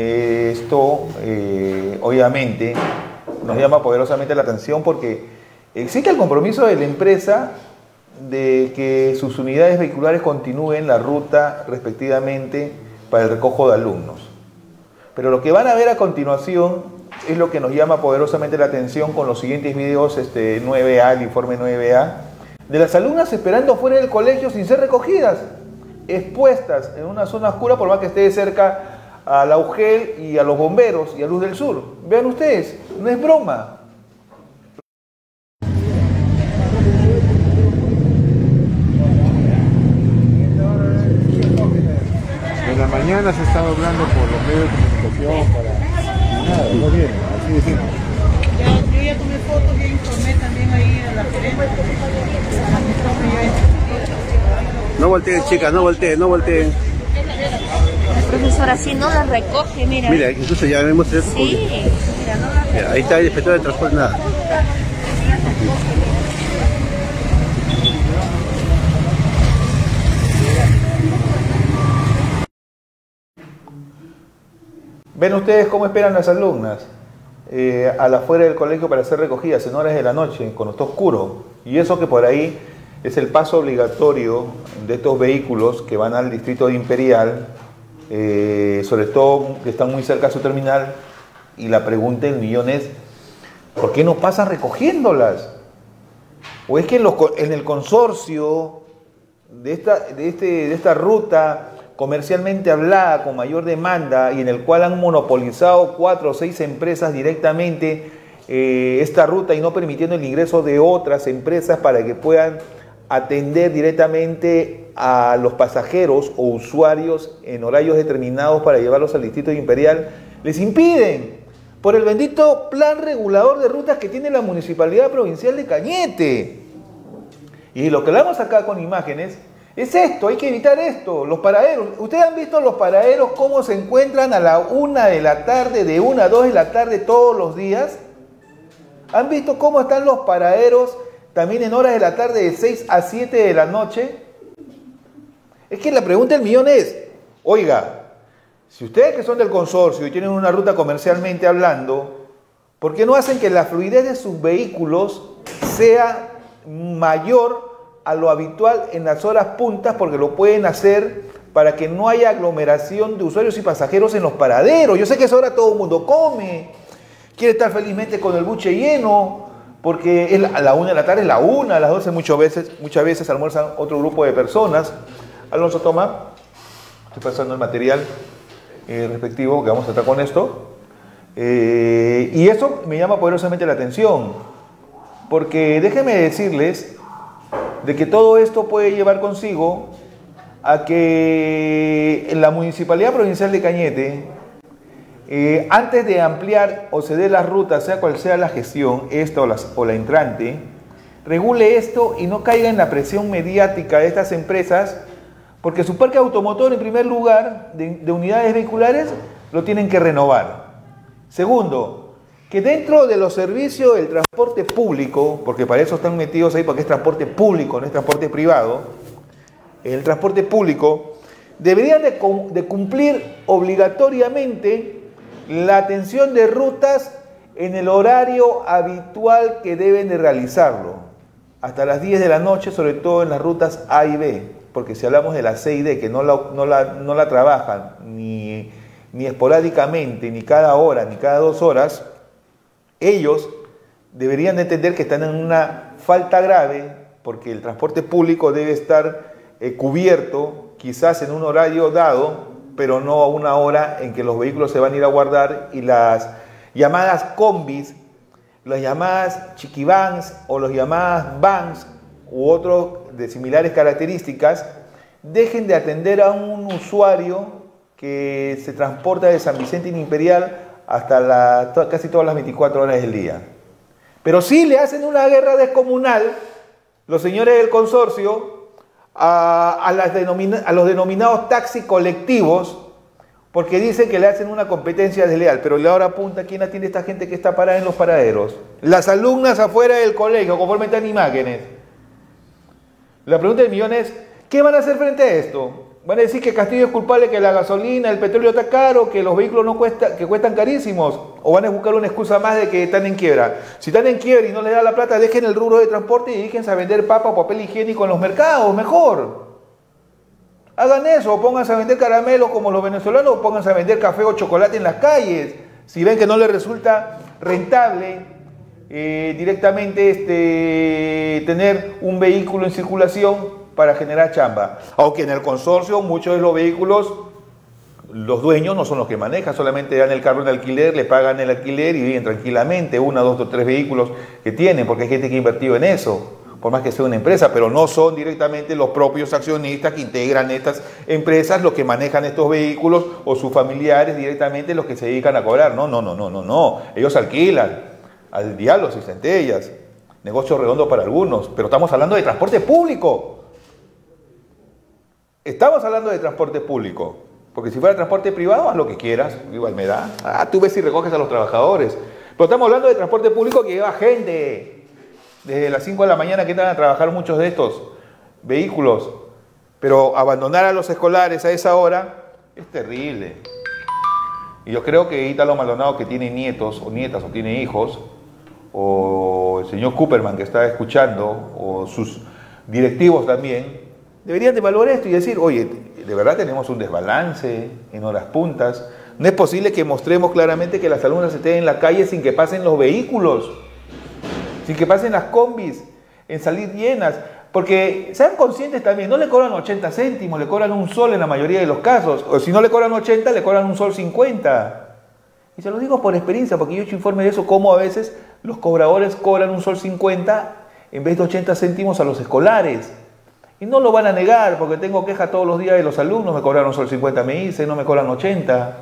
Esto obviamente nos llama poderosamente la atención porque Existe el compromiso de la empresa de que sus unidades vehiculares continúen la ruta respectivamente para el recojo de alumnos. Pero lo que van a ver a continuación es lo que nos llama poderosamente la atención con los siguientes videos 9A, el informe 9A, de las alumnas esperando fuera del colegio sin ser recogidas, expuestas en una zona oscura por más que esté cerca a la UGEL y a los bomberos y a Luz del Sur. Vean ustedes, no es broma. En la mañana se estaba hablando por los medios de comunicación para... Y nada, no viene, así de simple. Yo ya tomé fotos, ya informé también ahí a la gerente. No volteen, chicas, no volteen, no volteen. La profesora sí no las recoge, mira. Mira, incluso ya vemos eso. Sí, mira, no las recoge. Ahí está el inspector de transporte, nada. ¿Ven ustedes cómo esperan las alumnas a la afuera del colegio para ser recogidas en horas de la noche, cuando está oscuro? Y eso que por ahí es el paso obligatorio de estos vehículos que van al distrito de Imperial, sobre todo que están muy cerca de su terminal, y la pregunta del millón es, ¿por qué no pasan recogiéndolas? ¿O es que en el consorcio de esta ruta comercialmente hablada, con mayor demanda, y en el cual han monopolizado 4 o 6 empresas directamente esta ruta y no permitiendo el ingreso de otras empresas para que puedan atender directamente a los pasajeros o usuarios en horarios determinados para llevarlos al distrito de Imperial, les impiden por el bendito plan regulador de rutas que tiene la Municipalidad Provincial de Cañete? Y lo que hablamos acá con imágenes es esto, hay que evitar esto, los paraderos. ¿Ustedes han visto los paraderos cómo se encuentran a la 1 de la tarde, de 1 a 2 de la tarde todos los días? ¿Han visto cómo están los paraderos también en horas de la tarde de 6 a 7 de la noche? Es que la pregunta del millón es, oiga, si ustedes que son del consorcio y tienen una ruta comercialmente hablando, ¿por qué no hacen que la fluidez de sus vehículos sea mayor a lo habitual en las horas puntas? Porque lo pueden hacer para que no haya aglomeración de usuarios y pasajeros en los paraderos. Yo sé que a esa hora todo el mundo come, quiere estar felizmente con el buche lleno, porque es a la 1 de la tarde, es la 1, a las 12 muchas veces almuerzan otro grupo de personas. Alonso, toma, estoy pasando el material respectivo que vamos a tratar con esto. Y eso me llama poderosamente la atención, porque déjenme decirles de que todo esto puede llevar consigo a que la Municipalidad Provincial de Cañete, antes de ampliar o ceder las rutas, sea cual sea la gestión, esta o la entrante, regule esto y no caiga en la presión mediática de estas empresas, porque su parque automotor, en primer lugar, de unidades vehiculares, lo tienen que renovar. Segundo, que dentro de los servicios del transporte público, porque para eso están metidos ahí, porque es transporte público, no es transporte privado, el transporte público deberían de cumplir obligatoriamente la atención de rutas en el horario habitual que deben de realizarlo, hasta las 10 de la noche, sobre todo en las rutas A y B, porque si hablamos de la C y D, que no la trabajan ni esporádicamente, ni cada hora, ni cada 2 horas, ellos deberían de entender que están en una falta grave, porque el transporte público debe estar cubierto, quizás en un horario dado, pero no a una hora en que los vehículos se van a ir a guardar, y las llamadas combis, las llamadas chiquivans o las llamadas vans u otros de similares características dejen de atender a un usuario que se transporta de San Vicente en Imperial hasta casi todas las 24 horas del día. Pero sí le hacen una guerra descomunal los señores del consorcio a los denominados taxis colectivos, porque dicen que le hacen una competencia desleal. Pero la hora punta, ¿quién atiende a esta gente que está parada en los paraderos? Las alumnas afuera del colegio, conforme están imágenes. La pregunta del millón es, ¿qué van a hacer frente a esto? Van a decir que Castillo es culpable, que la gasolina, el petróleo está caro, que los vehículos no que cuestan carísimos. O van a buscar una excusa más de que están en quiebra. Si están en quiebra y no les da la plata, dejen el rubro de transporte y dedíquense a vender papa o papel higiénico en los mercados, mejor. Hagan eso, o pónganse a vender caramelos como los venezolanos, o pónganse a vender café o chocolate en las calles. Si ven que no les resulta rentable directamente tener un vehículo en circulación para generar chamba. Aunque en el consorcio muchos de los vehículos, los dueños no son los que manejan, solamente dan el carro en alquiler, le pagan el alquiler y viven tranquilamente, 1, 2 o 3 vehículos que tienen, porque hay gente que ha invertido en eso, por más que sea una empresa, pero no son directamente los propios accionistas que integran estas empresas los que manejan estos vehículos o sus familiares directamente los que se dedican a cobrar. No. Ellos alquilan al diablo y centellas. Negocio redondo para algunos, pero estamos hablando de transporte público. Estamos hablando de transporte público, porque si fuera transporte privado, haz lo que quieras, igual me da. Tú ves si recoges a los trabajadores. Pero estamos hablando de transporte público que lleva gente. Desde las 5 de la mañana que entran a trabajar muchos de estos vehículos. Pero abandonar a los escolares a esa hora es terrible. Y yo creo que Ítalo Maldonado, que tiene nietos o nietas o tiene hijos, o el señor Cooperman que está escuchando, o sus directivos también, deberían de valorar esto y decir, oye, de verdad tenemos un desbalance en horas puntas. No es posible que mostremos claramente que las alumnas estén en la calle sin que pasen los vehículos, sin que pasen las combis, en salir llenas. Porque sean conscientes también, no le cobran 80 céntimos, le cobran un sol en la mayoría de los casos. O si no le cobran 80, le cobran un sol 50. Y se lo digo por experiencia, porque yo he hecho informe de eso, cómo a veces los cobradores cobran un sol 50 en vez de 80 céntimos a los escolares. Y no lo van a negar, porque tengo queja todos los días de los alumnos, me cobraron solo 50, me hice, no me cobran 80.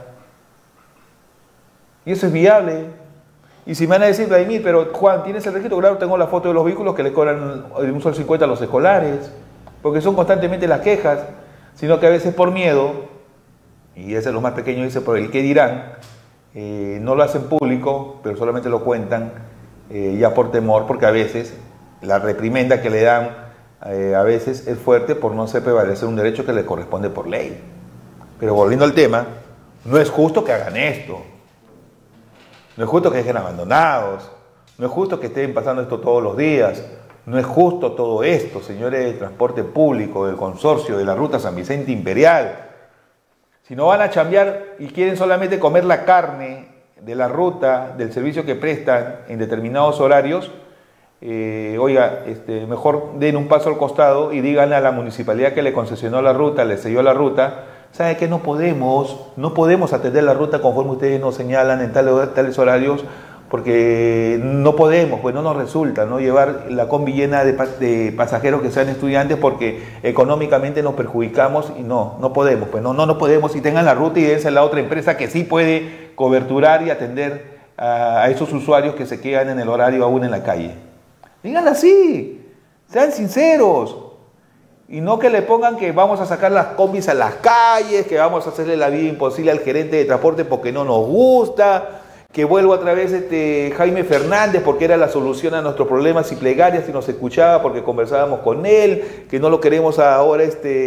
Y eso es viable. Y si me van a decir, Vladimir, pero Juan, ¿tienes el registro? Claro, tengo la foto de los vehículos que le cobran un sol 50 a los escolares, porque son constantemente las quejas, sino que a veces por miedo, y ese es lo más pequeño, dice por el qué dirán, no lo hacen público, pero solamente lo cuentan ya por temor, porque a veces la reprimenda que le dan a veces es fuerte por no hacer prevalecer un derecho que le corresponde por ley. Pero volviendo al tema, no es justo que hagan esto. No es justo que dejen abandonados. No es justo que estén pasando esto todos los días. No es justo todo esto, señores del transporte público, del consorcio, de la ruta San Vicente Imperial. Si no van a chambear y quieren solamente comer la carne de la ruta, del servicio que prestan en determinados horarios, oiga, mejor den un paso al costado y díganle a la municipalidad que le concesionó la ruta, le selló la ruta, ¿sabe qué? No podemos atender la ruta conforme ustedes nos señalan en tales horarios, porque no podemos, pues no nos resulta, ¿no? Llevar la combi llena de pasajeros que sean estudiantes, porque económicamente nos perjudicamos y no podemos, pues no podemos, y tengan la ruta y dense a la otra empresa que sí puede coberturar y atender a esos usuarios que se quedan en el horario aún en la calle. Díganlo así, sean sinceros, y no que le pongan que vamos a sacar las combis a las calles, que vamos a hacerle la vida imposible al gerente de transporte porque no nos gusta, que vuelva otra vez Jaime Fernández porque era la solución a nuestros problemas y plegarias y nos escuchaba porque conversábamos con él, que no lo queremos ahora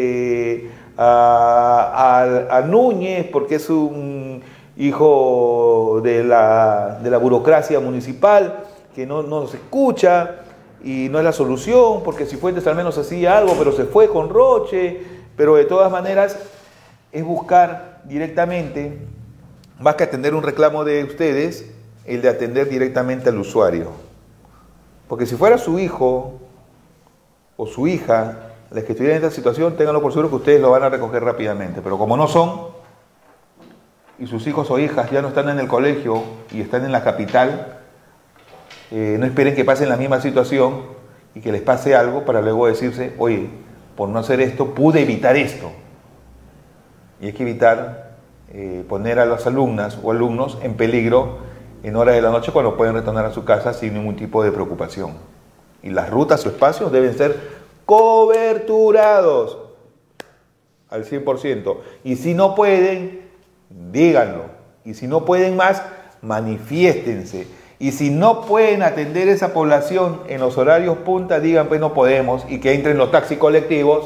a Núñez porque es un hijo de la burocracia municipal que no nos escucha y no es la solución, porque Cifuentes al menos hacía algo, pero se fue con Roche. Pero de todas maneras es buscar directamente, más que atender un reclamo de ustedes, el de atender directamente al usuario. Porque si fuera su hijo o su hija las que estuvieran en esta situación, ténganlo por seguro que ustedes lo van a recoger rápidamente. Pero como no son, y sus hijos o hijas ya no están en el colegio y están en la capital, no esperen que pasen la misma situación y que les pase algo para luego decirse, oye, por no hacer esto pude evitar esto. Y hay que evitar poner a las alumnas o alumnos en peligro en horas de la noche cuando pueden retornar a su casa sin ningún tipo de preocupación. Y las rutas o espacios deben ser coberturados al 100%. Y si no pueden, díganlo. Y si no pueden más, manifiéstense. Y si no pueden atender esa población en los horarios punta, digan pues no podemos, y que entren los taxis colectivos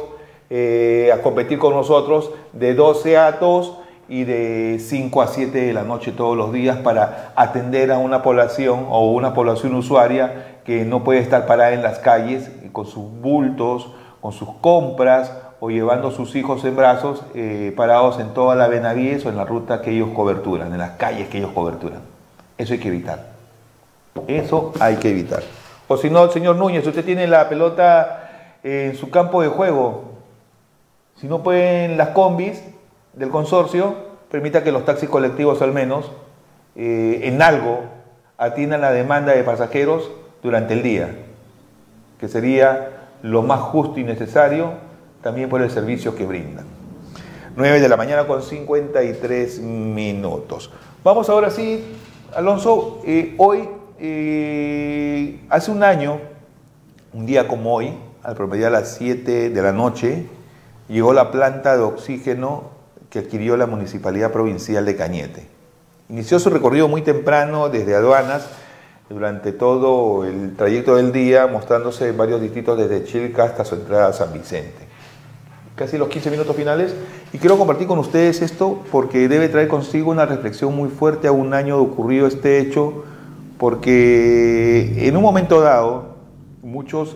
a competir con nosotros de 12 a 2 y de 5 a 7 de la noche todos los días para atender a una población o una población usuaria que no puede estar parada en las calles con sus bultos, con sus compras o llevando a sus hijos en brazos parados en toda la Benavides o en la ruta que ellos coberturan, en las calles que ellos coberturan. Eso hay que evitar. Eso hay que evitar. O si no, señor Núñez, usted tiene la pelota en su campo de juego. Si no pueden las combis del consorcio, permita que los taxis colectivos al menos en algo atiendan la demanda de pasajeros durante el día, que sería lo más justo y necesario también por el servicio que brindan. 9 de la mañana con 53 minutos. Vamos ahora sí, Alonso, hoy, hace un año, un día como hoy, al promedio a las 7 de la noche, llegó la planta de oxígeno que adquirió la Municipalidad Provincial de Cañete. Inició su recorrido muy temprano desde aduanas, durante todo el trayecto del día, mostrándose en varios distritos desde Chilca hasta su entrada a San Vicente. Casi los 15 minutos finales, y quiero compartir con ustedes esto porque debe traer consigo una reflexión muy fuerte a un año de ocurrido este hecho, porque en un momento dado muchos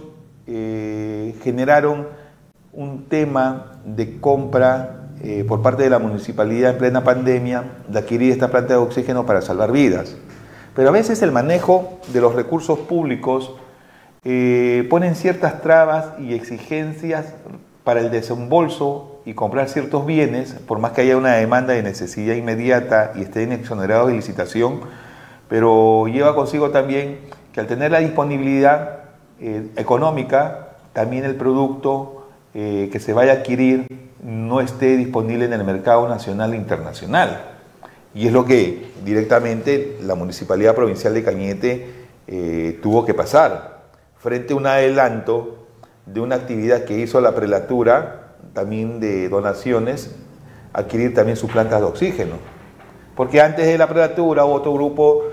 generaron un tema de compra por parte de la municipalidad en plena pandemia de adquirir esta planta de oxígeno para salvar vidas. Pero a veces el manejo de los recursos públicos ponen ciertas trabas y exigencias para el desembolso y comprar ciertos bienes, por más que haya una demanda de necesidad inmediata y estén exonerados de licitación, pero lleva consigo también que al tener la disponibilidad económica, también el producto que se vaya a adquirir no esté disponible en el mercado nacional e internacional. Y es lo que directamente la Municipalidad Provincial de Cañete tuvo que pasar, frente a un adelanto de una actividad que hizo la prelatura, también de donaciones, adquirir también sus plantas de oxígeno. Porque antes de la prelatura hubo otro grupo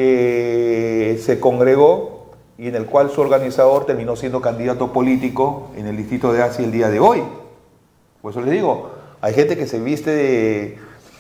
que se congregó y en el cual su organizador terminó siendo candidato político en el distrito de Asi el día de hoy. Por eso les digo, hay gente que se viste de...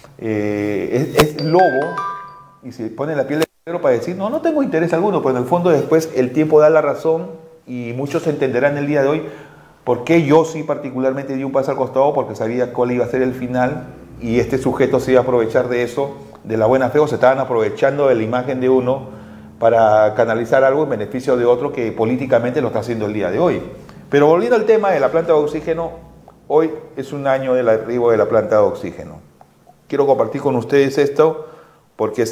es lobo y se pone la piel de negro para decir, no tengo interés alguno, pero en el fondo después el tiempo da la razón y muchos entenderán el día de hoy por qué yo sí particularmente di un paso al costado, porque sabía cuál iba a ser el final y este sujeto se iba a aprovechar de eso, de la buena fe, o se estaban aprovechando de la imagen de uno para canalizar algo en beneficio de otro que políticamente lo está haciendo el día de hoy. Pero volviendo al tema de la planta de oxígeno, hoy es un año del arribo de la planta de oxígeno. Quiero compartir con ustedes esto porque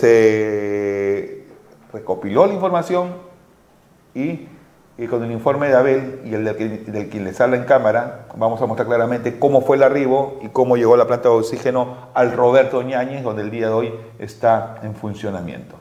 se recopiló la información y con el informe de Abel y el del quien les habla en cámara, vamos a mostrar claramente cómo fue el arribo y cómo llegó la planta de oxígeno al Roberto Ñáñez, donde el día de hoy está en funcionamiento.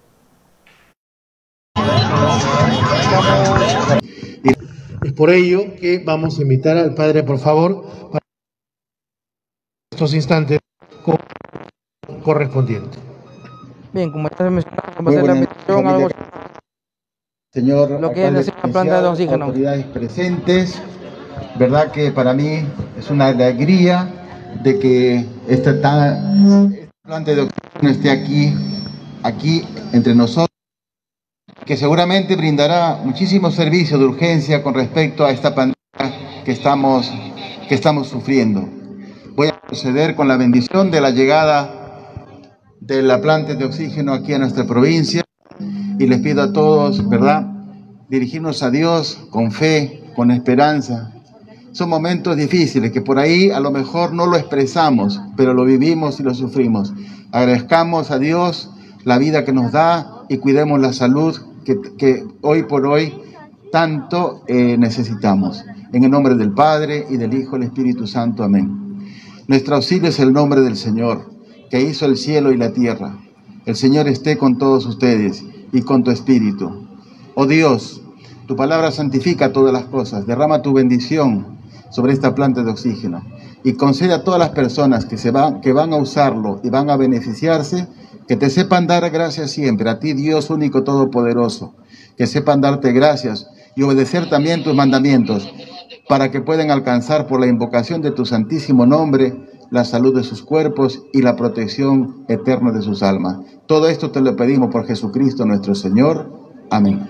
Es por ello que vamos a invitar al padre, por favor, para estos instantes correspondientes. Bien, como ya se mencionó, vamos a hacer la petición algo. Señor, lo que es la planta de oxígeno. Autoridades presentes, verdad que para mí es una alegría de que esta planta de oxígeno esté aquí entre nosotros, que seguramente brindará muchísimos servicios de urgencia con respecto a esta pandemia que estamos sufriendo. Voy a proceder con la bendición de la llegada de la planta de oxígeno aquí a nuestra provincia y les pido a todos, ¿verdad?, dirigirnos a Dios con fe, con esperanza. Son momentos difíciles que por ahí a lo mejor no lo expresamos, pero lo vivimos y lo sufrimos. Agradezcamos a Dios la vida que nos da y cuidemos la salud que hoy por hoy tanto necesitamos. En el nombre del Padre, y del Hijo, y del Espíritu Santo. Amén. Nuestro auxilio es el nombre del Señor, que hizo el cielo y la tierra. El Señor esté con todos ustedes y con tu espíritu. Oh Dios, tu palabra santifica todas las cosas. Derrama tu bendición sobre esta planta de oxígeno y concede a todas las personas que van a usarlo y van a beneficiarse, que te sepan dar gracias siempre, a ti Dios único todopoderoso, que sepan darte gracias y obedecer también tus mandamientos, para que puedan alcanzar por la invocación de tu santísimo nombre la salud de sus cuerpos y la protección eterna de sus almas. Todo esto te lo pedimos por Jesucristo nuestro Señor. Amén.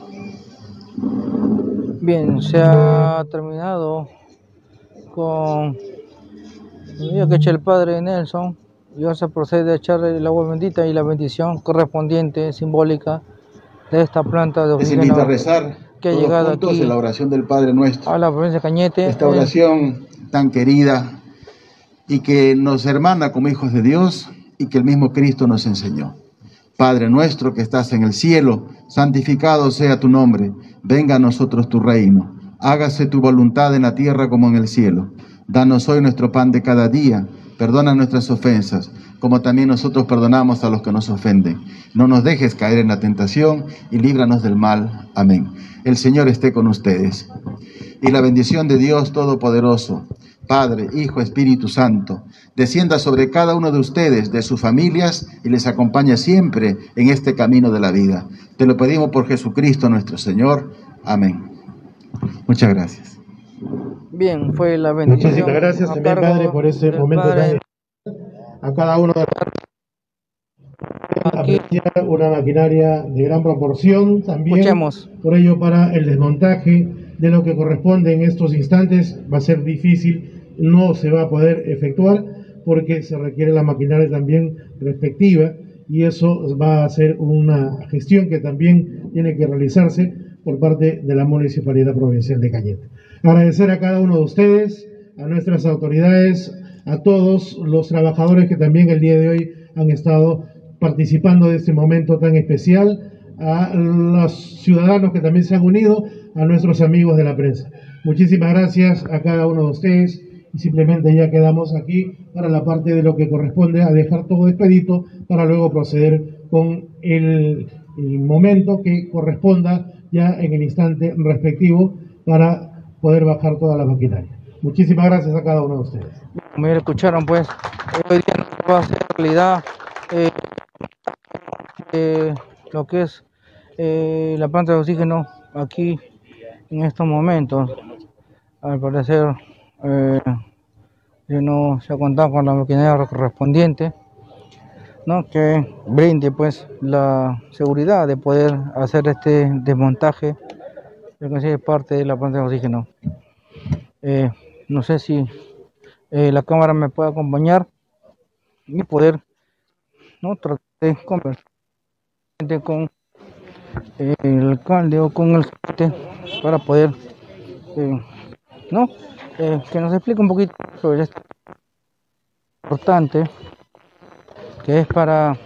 Bien, se ha terminado con el que eche el Padre Nelson y ahora se procede a echarle el agua bendita y la bendición correspondiente, simbólica, de esta planta de oxígeno. Les invito a rezar que ha llegado aquí en la oración del Padre Nuestro. A la provincia de Cañete. Esta oración tan querida y que nos hermana como hijos de Dios y que el mismo Cristo nos enseñó. Padre nuestro que estás en el cielo, santificado sea tu nombre. Venga a nosotros tu reino. Hágase tu voluntad en la tierra como en el cielo. Danos hoy nuestro pan de cada día. Perdona nuestras ofensas, como también nosotros perdonamos a los que nos ofenden. No nos dejes caer en la tentación y líbranos del mal. Amén. El Señor esté con ustedes. Y la bendición de Dios Todopoderoso, Padre, Hijo, Espíritu Santo, descienda sobre cada uno de ustedes, de sus familias, y les acompañe siempre en este camino de la vida. Te lo pedimos por Jesucristo nuestro Señor. Amén. Muchas gracias. Bien, fue la bendición. Muchísimas gracias también, Padre, por ese momento tan... A cada uno de apreciar una maquinaria de gran proporción también. Escuchemos. Por ello, para el desmontaje de lo que corresponde en estos instantes va a ser difícil, no se va a poder efectuar porque se requiere la maquinaria también respectiva y eso va a ser una gestión que también tiene que realizarse por parte de la Municipalidad Provincial de Cañete. Agradecer a cada uno de ustedes, a nuestras autoridades, a todos los trabajadores que también el día de hoy han estado participando de este momento tan especial, a los ciudadanos que también se han unido, a nuestros amigos de la prensa. Muchísimas gracias a cada uno de ustedes y simplemente ya quedamos aquí para la parte de lo que corresponde a dejar todo expedito para luego proceder con el momento que corresponda ya en el instante respectivo para poder bajar toda la maquinaria. Muchísimas gracias a cada uno de ustedes. Como ya escucharon, pues, hoy día no va a ser realidad lo que es la planta de oxígeno aquí en estos momentos. Al parecer no se ha contado con la maquinaria correspondiente, ¿no? Que brinde pues la seguridad de poder hacer este desmontaje de que es parte de la planta de oxígeno. No sé si la cámara me puede acompañar y poder, ¿no?, tratar de conversar con el alcalde o con el gerente para poder que nos explique un poquito sobre esto importante que es para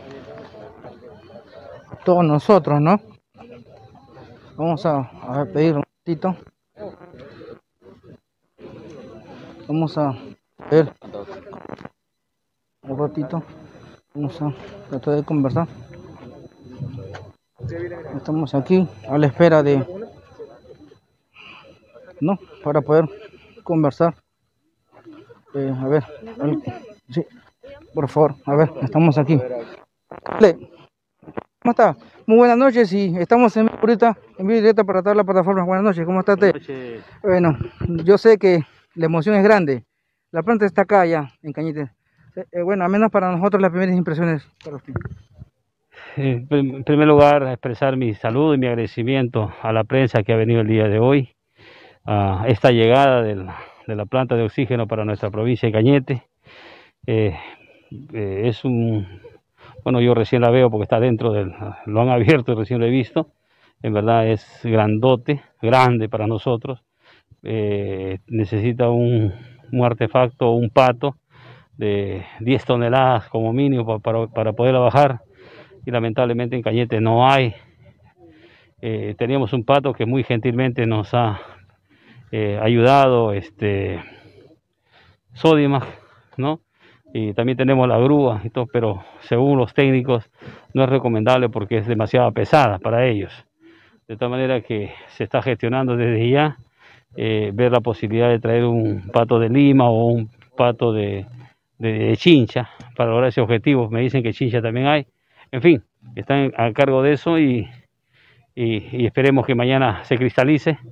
todos nosotros, ¿no? Vamos a pedir un ratito. Vamos a ver un ratito. Vamos a tratar de conversar. Estamos aquí a la espera de, ¿no?, para poder conversar. A ver, sí, por favor, a ver, estamos aquí. ¿Cómo está? Muy buenas noches y estamos en vivo directa para todas las plataformas. Buenas noches, ¿cómo está usted? Bueno, yo sé que la emoción es grande. La planta está acá ya, en Cañete. Bueno, al menos para nosotros las primeras impresiones para usted. En primer lugar, expresar mi saludo y mi agradecimiento a la prensa que ha venido el día de hoy a esta llegada de la planta de oxígeno para nuestra provincia de Cañete. Es bueno, yo recién la veo porque está dentro lo han abierto y recién lo he visto. En verdad es grande para nosotros. Necesita un artefacto, un pato de 10 toneladas como mínimo para poderla bajar. Y lamentablemente en Cañete no hay. Teníamos un pato que muy gentilmente nos ha ayudado, Sodimac, ¿no? Y también tenemos la grúa y todo, pero según los técnicos no es recomendable porque es demasiado pesada para ellos. De tal manera que se está gestionando desde ya ver la posibilidad de traer un pato de Lima o un pato de Chincha para lograr ese objetivo. Me dicen que Chincha también hay. En fin, están a cargo de eso y esperemos que mañana se cristalice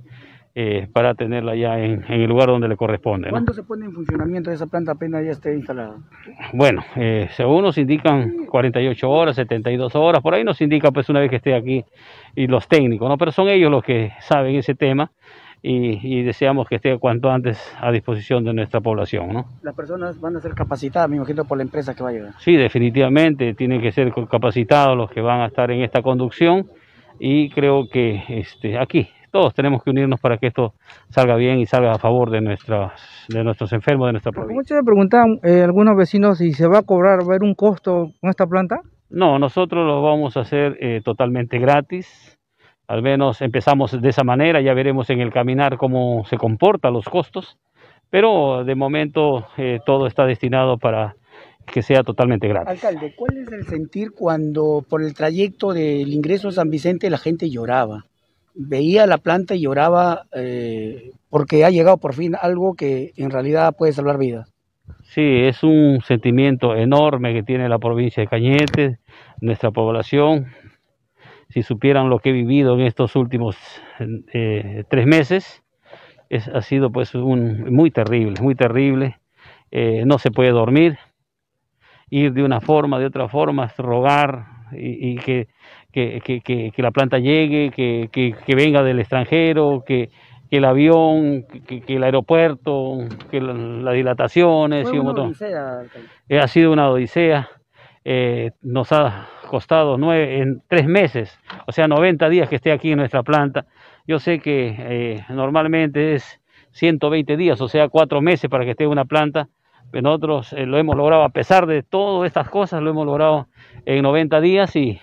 para tenerla ya en el lugar donde le corresponde, ¿no? ¿Cuándo se pone en funcionamiento esa planta apenas ya esté instalada? Bueno, según nos indican 48 horas, 72 horas, por ahí nos indica pues una vez que esté aquí y los técnicos, ¿no? Pero son ellos los que saben ese tema y deseamos que esté cuanto antes a disposición de nuestra población, ¿no? Las personas van a ser capacitadas, me imagino, por la empresa que va a llegar. Sí, definitivamente tienen que ser capacitados los que van a estar en esta conducción y creo que aquí todos tenemos que unirnos para que esto salga bien y salga a favor de nuestros enfermos de nuestra provincia. Muchos me preguntaban, algunos vecinos, si se va a cobrar, ¿va a haber un costo con esta planta? No, nosotros lo vamos a hacer totalmente gratis. Al menos empezamos de esa manera, ya veremos en el caminar cómo se comportan los costos, pero de momento todo está destinado para que sea totalmente gratis. Alcalde, ¿cuál es el sentir cuando por el trayecto del ingreso a San Vicente la gente lloraba? Veía la planta y lloraba porque ha llegado por fin algo que en realidad puede salvar vidas. Sí, es un sentimiento enorme que tiene la provincia de Cañete, nuestra población. Si supieran lo que he vivido en estos últimos 3 meses, ha sido pues muy terrible, muy terrible. No se puede dormir, ir de una forma, de otra forma, rogar y que la planta llegue, que venga del extranjero, que el avión, que el aeropuerto, que las dilataciones. Fue y un una montón. odisea, alcalde. Ha sido una odisea, nos ha costado en 3 meses, o sea 90 días que esté aquí en nuestra planta. Yo sé que normalmente es 120 días, o sea 4 meses para que esté una planta. Nosotros lo hemos logrado, a pesar de todas estas cosas, lo hemos logrado en 90 días y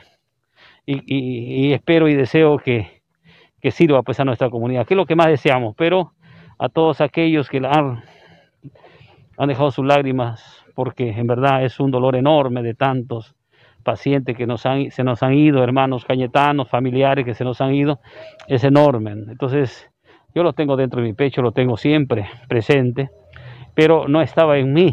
espero y deseo que sirva pues a nuestra comunidad, que es lo que más deseamos. Pero a todos aquellos que han dejado sus lágrimas, porque en verdad es un dolor enorme de tantos pacientes que se nos han ido, hermanos cañetanos, familiares que se nos han ido, es enorme. Entonces yo lo tengo dentro de mi pecho, lo tengo siempre presente, pero no estaba en mí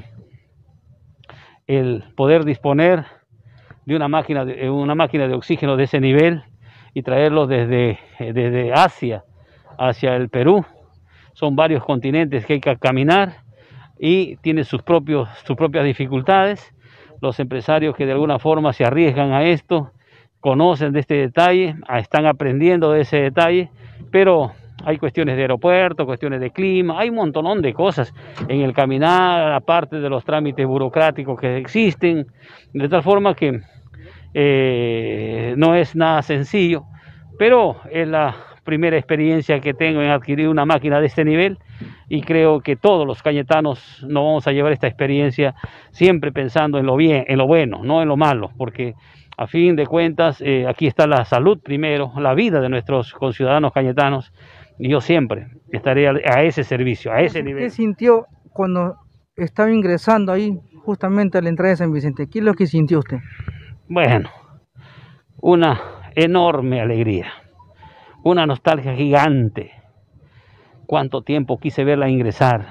el poder disponer de una máquina de oxígeno de ese nivel y traerlo desde Asia hacia el Perú. Son varios continentes que hay que caminar y tiene sus propias dificultades. Los empresarios que de alguna forma se arriesgan a esto conocen de este detalle, están aprendiendo de ese detalle, pero hay cuestiones de aeropuerto, cuestiones de clima, hay un montón de cosas en el caminar, aparte de los trámites burocráticos que existen, de tal forma que no es nada sencillo, pero es la primera experiencia que tengo en adquirir una máquina de este nivel y creo que todos los cañetanos nos vamos a llevar esta experiencia siempre pensando en lo bien, en lo bueno, no en lo malo, porque a fin de cuentas aquí está la salud primero, la vida de nuestros conciudadanos cañetanos, y yo siempre estaré a ese servicio, a ese nivel. ¿Qué sintió cuando estaba ingresando ahí justamente a la entrada de San Vicente? ¿Qué es lo que sintió usted? Bueno, una enorme alegría, una nostalgia gigante. Cuánto tiempo quise verla ingresar,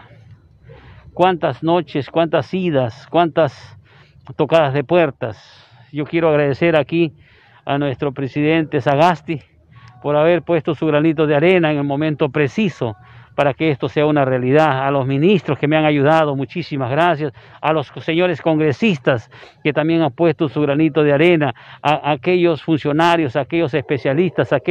cuántas noches, cuántas idas, cuántas tocadas de puertas. Yo quiero agradecer aquí a nuestro presidente Sagasti por haber puesto su granito de arena en el momento preciso para que esto sea una realidad, a los ministros que me han ayudado, muchísimas gracias, a los señores congresistas que también han puesto su granito de arena, a aquellos funcionarios, a aquellos especialistas, a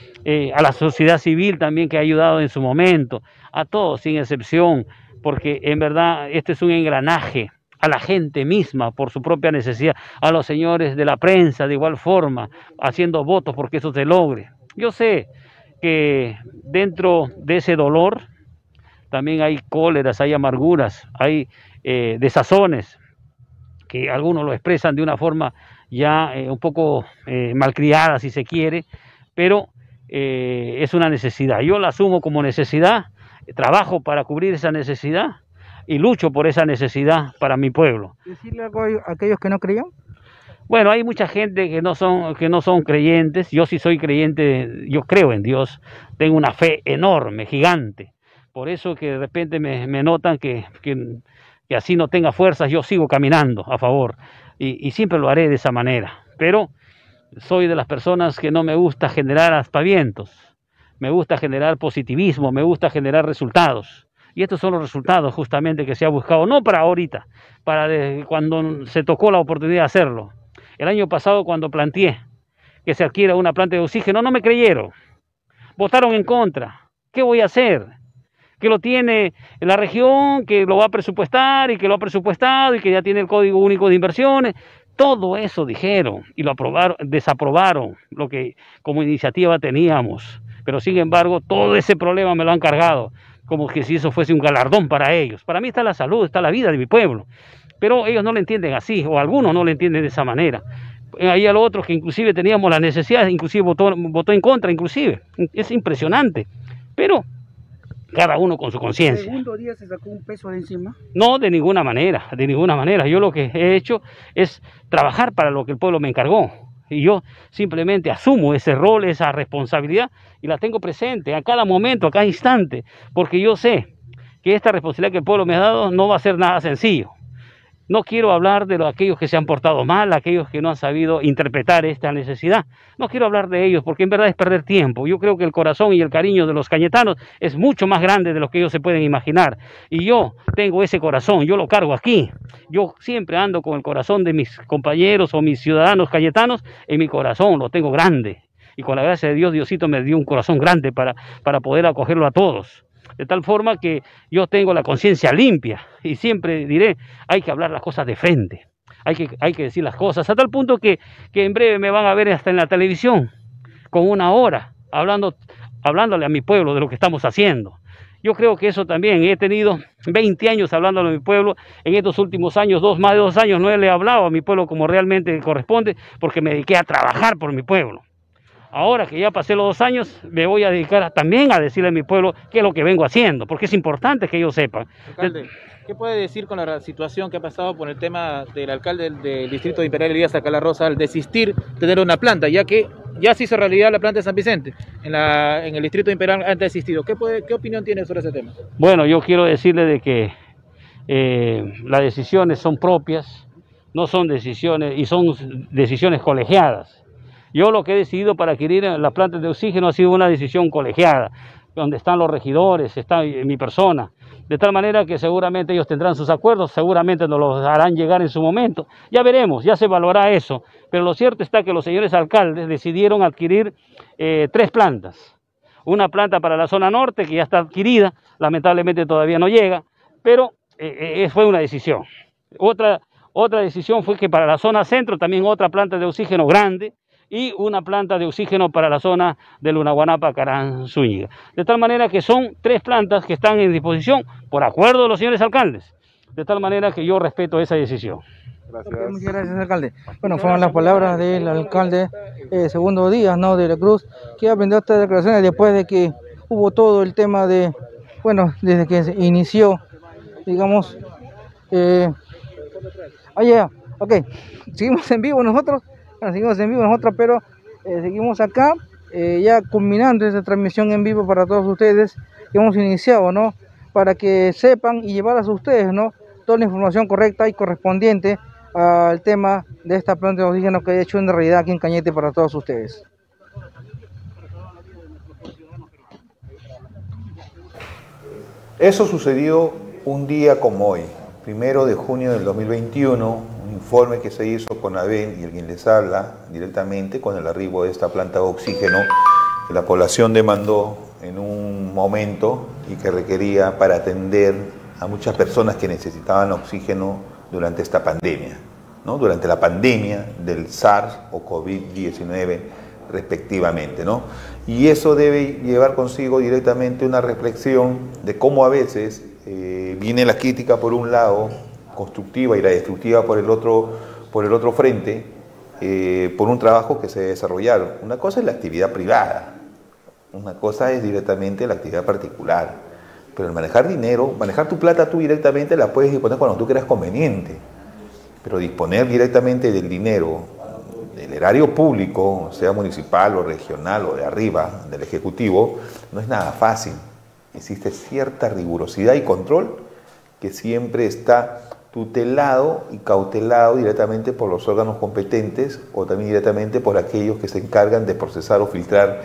la sociedad civil también que ha ayudado en su momento, a todos sin excepción, porque en verdad este es un engranaje, a la gente misma por su propia necesidad, a los señores de la prensa de igual forma, haciendo votos porque eso se logre. Yo sé que dentro de ese dolor también hay cóleras, hay amarguras, hay desazones, que algunos lo expresan de una forma ya un poco malcriada si se quiere, pero es una necesidad. Yo la asumo como necesidad, trabajo para cubrir esa necesidad y lucho por esa necesidad para mi pueblo. ¿Decirle algo a aquellos que no creían? Bueno, hay mucha gente que no son creyentes. Yo sí soy creyente, yo creo en Dios, tengo una fe enorme, gigante. Por eso que de repente me notan que así no tenga fuerzas, yo sigo caminando a favor y siempre lo haré de esa manera. Pero soy de las personas que no me gusta generar aspavientos. me gusta generar positivismo, me gusta generar resultados. Y estos son los resultados justamente que se ha buscado, no para ahorita, para cuando se tocó la oportunidad de hacerlo. El año pasado cuando planteé que se adquiera una planta de oxígeno, no me creyeron, votaron en contra. ¿Qué voy a hacer? Que lo tiene la región, que lo va a presupuestar y que lo ha presupuestado y que ya tiene el Código Único de Inversiones. Todo eso dijeron y lo aprobaron, desaprobaron lo que como iniciativa teníamos. Pero sin embargo, todo ese problema me lo han cargado, como que si eso fuese un galardón para ellos. Para mí está la salud, está la vida de mi pueblo. Pero ellos no lo entienden así, o algunos no lo entienden de esa manera. Hay a los otros que inclusive teníamos la necesidad, inclusive votó en contra, inclusive. Es impresionante. Pero cada uno con su conciencia. ¿El segundo día se sacó un peso de encima? No, de ninguna manera, de ninguna manera. Yo lo que he hecho es trabajar para lo que el pueblo me encargó. Y yo simplemente asumo ese rol, esa responsabilidad y la tengo presente a cada momento, a cada instante, porque yo sé que esta responsabilidad que el pueblo me ha dado no va a ser nada sencillo. No quiero hablar de aquellos que se han portado mal, aquellos que no han sabido interpretar esta necesidad. No quiero hablar de ellos porque en verdad es perder tiempo. Yo creo que el corazón y el cariño de los cañetanos es mucho más grande de lo que ellos se pueden imaginar. Y yo tengo ese corazón, yo lo cargo aquí. Yo siempre ando con el corazón de mis compañeros o mis ciudadanos cañetanos en mi corazón, lo tengo grande. Y con la gracia de Dios, Diosito me dio un corazón grande para poder acogerlo a todos. De tal forma que yo tengo la conciencia limpia y siempre diré, hay que hablar las cosas de frente, hay que decir las cosas, a tal punto que en breve me van a ver hasta en la televisión, con 1 hora, hablándole a mi pueblo de lo que estamos haciendo. Yo creo que eso también, he tenido 20 años hablándole a mi pueblo, en estos últimos años, más de 2 años, no le he hablado a mi pueblo como realmente corresponde, porque me dediqué a trabajar por mi pueblo. Ahora que ya pasé los 2 años, me voy a dedicar también a decirle a mi pueblo qué es lo que vengo haciendo, porque es importante que ellos sepan. Alcalde, ¿qué puede decir con la situación que ha pasado por el tema del alcalde del distrito de Imperial Elías Acala Rosa al desistir de tener una planta, ya que ya se hizo realidad la planta de San Vicente, en el distrito de Imperial han desistido? ¿Qué opinión tiene sobre ese tema? Bueno, yo quiero decirle de que las decisiones son propias, no son decisiones, y son decisiones colegiadas. Yo lo que he decidido para adquirir las plantas de oxígeno ha sido una decisión colegiada, donde están los regidores, está mi persona, de tal manera que seguramente ellos tendrán sus acuerdos, seguramente nos los harán llegar en su momento. Ya veremos, ya se valorará eso, pero lo cierto está que los señores alcaldes decidieron adquirir 3 plantas. Una planta para la zona norte, que ya está adquirida, lamentablemente todavía no llega, pero fue una decisión. Otra decisión fue que para la zona centro también otra planta de oxígeno grande, y una planta de oxígeno para la zona de Lunahuanapa, Carán, Zúñiga. De tal manera que son 3 plantas que están en disposición por acuerdo de los señores alcaldes. De tal manera que yo respeto esa decisión. Gracias. Okay, muchas gracias, alcalde. Bueno, fueron las palabras del alcalde Segundo Díaz, ¿no?, de la Cruz, que ha brindado estas declaraciones después de que hubo todo el tema de, bueno, desde que se inició, digamos, ok, seguimos en vivo nosotros. Bueno, seguimos en vivo nosotros, pero seguimos acá, ya culminando esta transmisión en vivo para todos ustedes que hemos iniciado, ¿no? Para que sepan y llevarles a ustedes, ¿no?, toda la información correcta y correspondiente al tema de esta planta de oxígeno que he hecho en realidad aquí en Cañete para todos ustedes. Eso sucedió un día como hoy, 1 de junio del 2021, un informe que se hizo con ABEN y alguien les habla directamente con el arribo de esta planta de oxígeno que la población demandó en un momento y que requería para atender a muchas personas que necesitaban oxígeno durante esta pandemia, ¿no?, durante la pandemia del SARS o COVID-19 respectivamente, ¿no? Y eso debe llevar consigo directamente una reflexión de cómo a veces viene la crítica por un lado constructiva y la destructiva por el otro frente, por un trabajo que se desarrollaron. Una cosa es la actividad privada, una cosa es directamente la actividad particular, pero el manejar dinero, manejar tu plata tú directamente la puedes disponer cuando tú creas conveniente, pero disponer directamente del dinero del erario público, sea municipal o regional o de arriba del Ejecutivo, no es nada fácil. Existe cierta rigurosidad y control que siempre está tutelado y cautelado directamente por los órganos competentes o también directamente por aquellos que se encargan de procesar o filtrar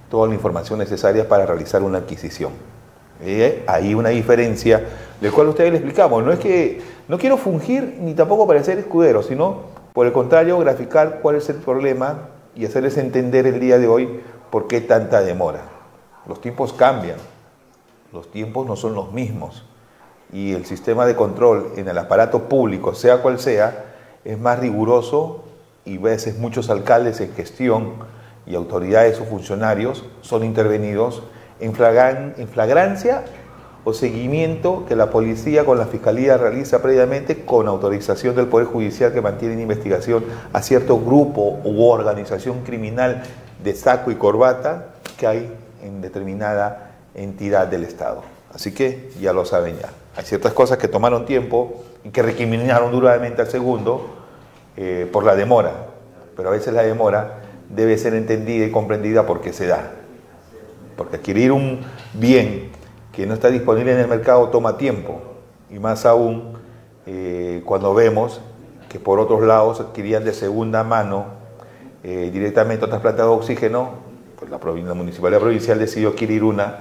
toda la información necesaria para realizar una adquisición. Hay una diferencia, del cual ustedes le explicamos. No es que no quiero fungir ni tampoco parecer escudero, sino por el contrario, graficar cuál es el problema y hacerles entender el día de hoy por qué tanta demora. Los tiempos cambian, los tiempos no son los mismos y el sistema de control en el aparato público, sea cual sea, es más riguroso y a veces muchos alcaldes en gestión y autoridades o funcionarios son intervenidos en flagrancia o seguimiento que la policía con la fiscalía realiza previamente con autorización del Poder Judicial, que mantiene en investigación a cierto grupo u organización criminal de saco y corbata que hay en determinada entidad del Estado. Así que ya lo saben ya. Hay ciertas cosas que tomaron tiempo y que recriminaron duramente al segundo por la demora, pero a veces la demora debe ser entendida y comprendida por qué se da. Porque adquirir un bien que no está disponible en el mercado toma tiempo, y más aún cuando vemos que por otros lados adquirían de segunda mano directamente otras plantas de oxígeno. Pues la Municipalidad Provincial decidió adquirir una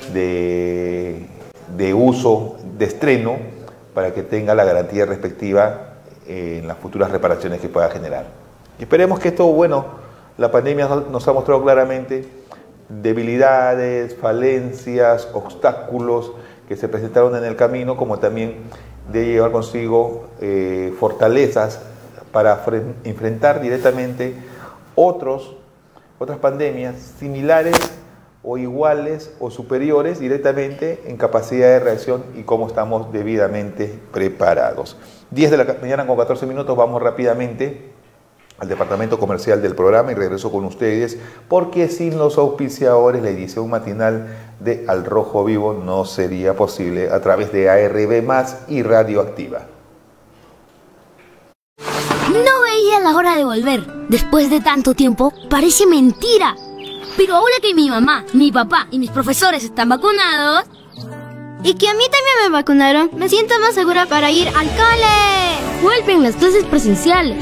de uso, de estreno, para que tenga la garantía respectiva en las futuras reparaciones que pueda generar. Y esperemos que esto, bueno, la pandemia nos ha mostrado claramente debilidades, falencias, obstáculos que se presentaron en el camino, como también de llevar consigo fortalezas para enfrentar directamente otras pandemias similares o iguales o superiores directamente en capacidad de reacción y cómo estamos debidamente preparados. 10 de la mañana con 14 minutos, vamos rápidamente al departamento comercial del programa y regreso con ustedes, porque sin los auspiciadores la edición matinal de Al Rojo Vivo no sería posible a través de ARB Más y Radioactiva. No veía la hora de volver. Después de tanto tiempo, parece mentira. Pero ahora que mi mamá, mi papá y mis profesores están vacunados, y que a mí también me vacunaron, me siento más segura para ir al cole. Vuelven las clases presenciales,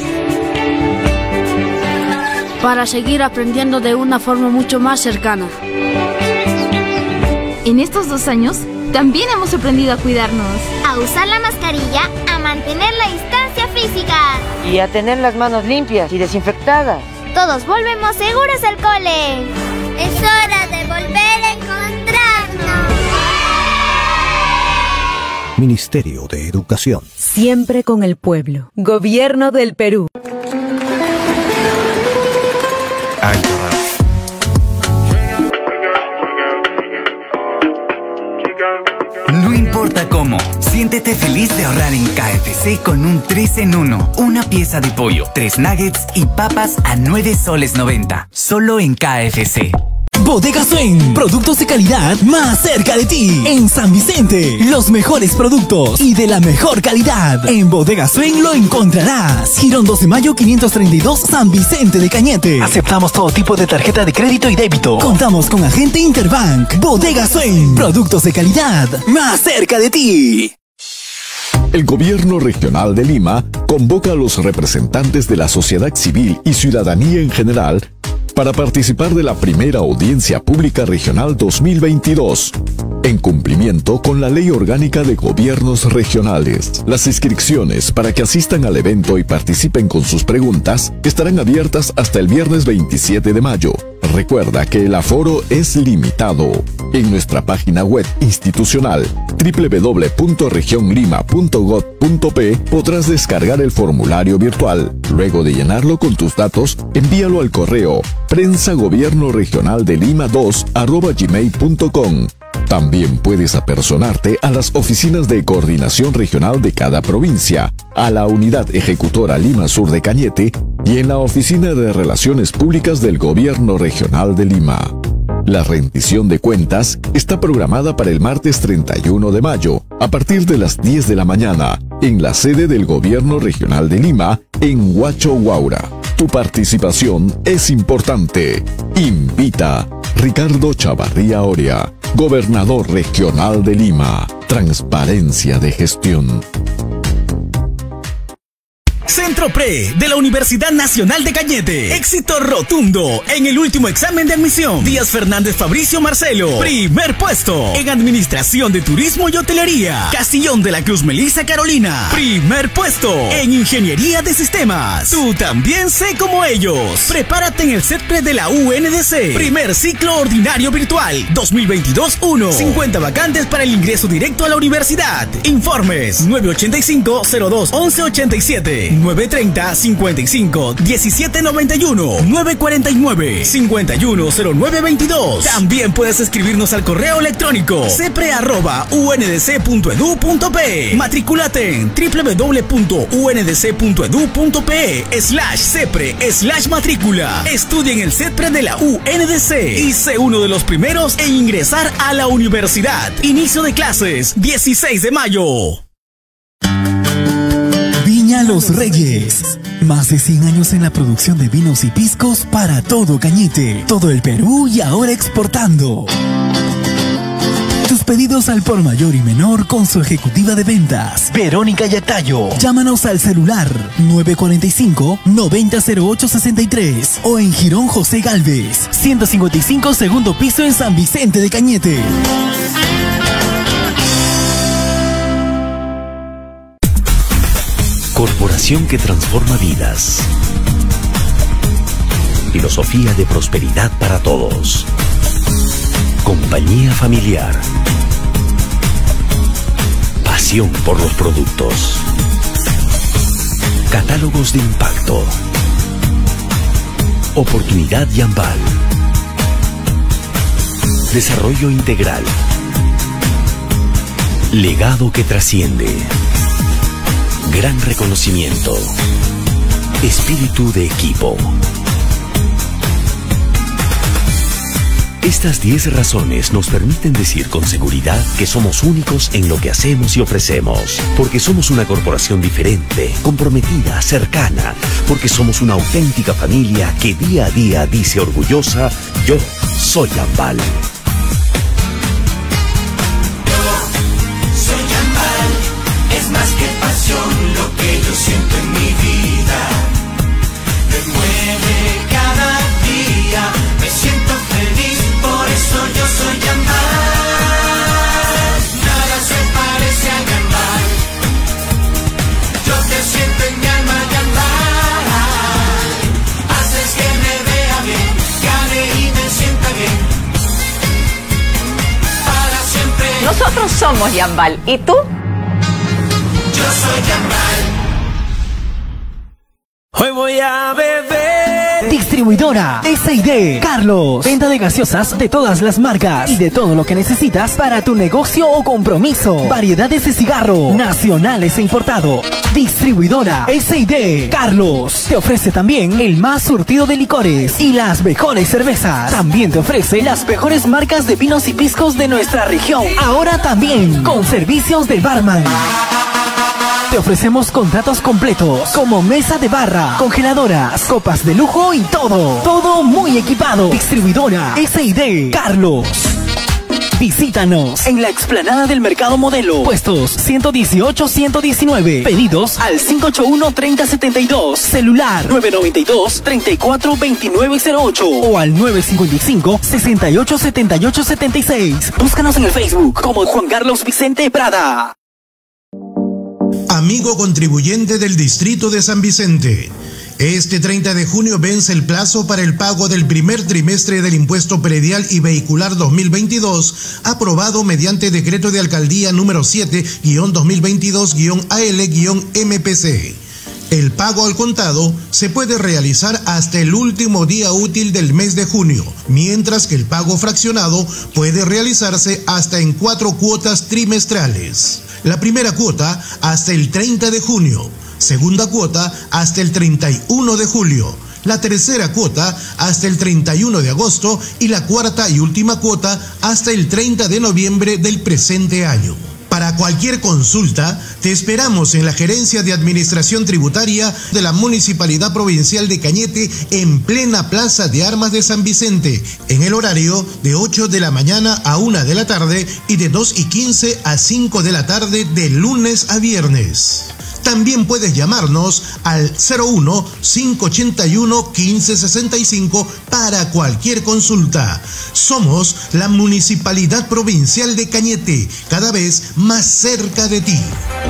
para seguir aprendiendo de una forma mucho más cercana. En estos 2 años, también hemos aprendido a cuidarnos. A usar la mascarilla, a mantener la distancia física. Y a tener las manos limpias y desinfectadas. Todos volvemos seguros al cole. Es hora de volver a encontrarnos. Ministerio de Educación. Siempre con el pueblo. Gobierno del Perú. No importa cómo, siéntete feliz de ahorrar en KFC con un 3 en 1. Una pieza de pollo, 3 nuggets y papas a 9 soles 90. Solo en KFC. Bodega Swain, productos de calidad más cerca de ti. En San Vicente, los mejores productos y de la mejor calidad. En Bodega Swain lo encontrarás. Girón 2 de mayo 532, San Vicente de Cañete. Aceptamos todo tipo de tarjeta de crédito y débito. Contamos con agente Interbank. Bodega Swain, productos de calidad más cerca de ti. El Gobierno Regional de Lima convoca a los representantes de la sociedad civil y ciudadanía en general para participar de la primera audiencia pública regional 2022, en cumplimiento con la Ley Orgánica de Gobiernos Regionales. Las inscripciones para que asistan al evento y participen con sus preguntas estarán abiertas hasta el viernes 27 de mayo. Recuerda que el aforo es limitado. En nuestra página web institucional www.regionlima.gov.p podrás descargar el formulario virtual. Luego de llenarlo con tus datos, envíalo al correo prensagobiernoregionaldelima2@gmail.com. También puedes apersonarte a las oficinas de coordinación regional de cada provincia, a la Unidad Ejecutora Lima Sur de Cañete y en la Oficina de Relaciones Públicas del Gobierno Regional de Lima. La rendición de cuentas está programada para el martes 31 de mayo, a partir de las 10 de la mañana, en la sede del Gobierno Regional de Lima, en Huacho, Huaura. Tu participación es importante. Invita Ricardo Chavarría Oria, Gobernador Regional de Lima. Transparencia de gestión. Se Centro Pre de la Universidad Nacional de Cañete. Éxito rotundo en el último examen de admisión. Díaz Fernández Fabricio Marcelo, primer puesto. En Administración de Turismo y Hotelería. Castillón de la Cruz Melissa Carolina, primer puesto. En Ingeniería de Sistemas. Tú también sé como ellos. Prepárate en el CETPRE de la UNDC. Primer ciclo ordinario virtual 2022-1. 50 vacantes para el ingreso directo a la universidad. Informes 985-02-1187, 930-55-1791, 949-510922. También puedes escribirnos al correo electrónico cepre@undc.edu.pe. Matricúlate en www.undc.edu.pe/cepre/matrícula. Estudia en el CETPRE de la UNDC y sé uno de los primeros en ingresar a la universidad. Inicio de clases 16 de mayo. Viña Los Reyes. Más de 100 años en la producción de vinos y piscos para todo Cañete, todo el Perú y ahora exportando. Tus pedidos al por mayor y menor con su ejecutiva de ventas, Verónica Yatayo. Llámanos al celular 945-900863 o en Girón José Galvez, 155 segundo piso en San Vicente de Cañete. Corporación que transforma vidas. Filosofía de prosperidad para todos. Compañía familiar. Pasión por los productos. Catálogos de impacto. Oportunidad Yambal. Desarrollo integral. Legado que trasciende. Gran reconocimiento. Espíritu de equipo. Estas 10 razones nos permiten decir con seguridad que somos únicos en lo que hacemos y ofrecemos. Porque somos una corporación diferente, comprometida, cercana. Porque somos una auténtica familia que día a día dice orgullosa: yo soy Yambal. Lo que yo siento en mi vida me mueve cada día, me siento feliz, por eso yo soy Yambal. Nada se parece a Yambal, yo te siento en mi alma, Yambal. Haces que me vea bien, gane y me sienta bien, para siempre. Nosotros somos Yambal, ¿y tú? Yo soy Yambal. Hoy voy a beber. Distribuidora S&D Carlos. Venta de gaseosas de todas las marcas y de todo lo que necesitas para tu negocio o compromiso. Variedades de cigarro, nacionales e importado. Distribuidora S&D Carlos. Te ofrece también el más surtido de licores y las mejores cervezas. También te ofrece las mejores marcas de vinos y piscos de nuestra región. Ahora también con servicios de barman. Te ofrecemos contratos completos, como mesa de barra, congeladoras, copas de lujo y todo. Todo muy equipado. Distribuidora S&D Carlos. Visítanos en la explanada del Mercado Modelo, puestos 118-119. Pedidos al 581-3072. Celular 992-342908 o al 955-687876. Búscanos en el Facebook como Juan Carlos Vicente Prada. Amigo contribuyente del Distrito de San Vicente, este 30 de junio vence el plazo para el pago del primer trimestre del impuesto predial y vehicular 2022, aprobado mediante decreto de alcaldía número 7-2022-AL-MPC. El pago al contado se puede realizar hasta el último día útil del mes de junio, mientras que el pago fraccionado puede realizarse hasta en 4 cuotas trimestrales. La primera cuota hasta el 30 de junio, segunda cuota hasta el 31 de julio, la tercera cuota hasta el 31 de agosto y la cuarta y última cuota hasta el 30 de noviembre del presente año. Para cualquier consulta, te esperamos en la Gerencia de Administración Tributaria de la Municipalidad Provincial de Cañete, en plena Plaza de Armas de San Vicente, en el horario de 8 de la mañana a 1 de la tarde y de 2:15 a 5 de la tarde de lunes a viernes. También puedes llamarnos al 01-581-1565 para cualquier consulta. Somos la Municipalidad Provincial de Cañete, cada vez más cerca de ti.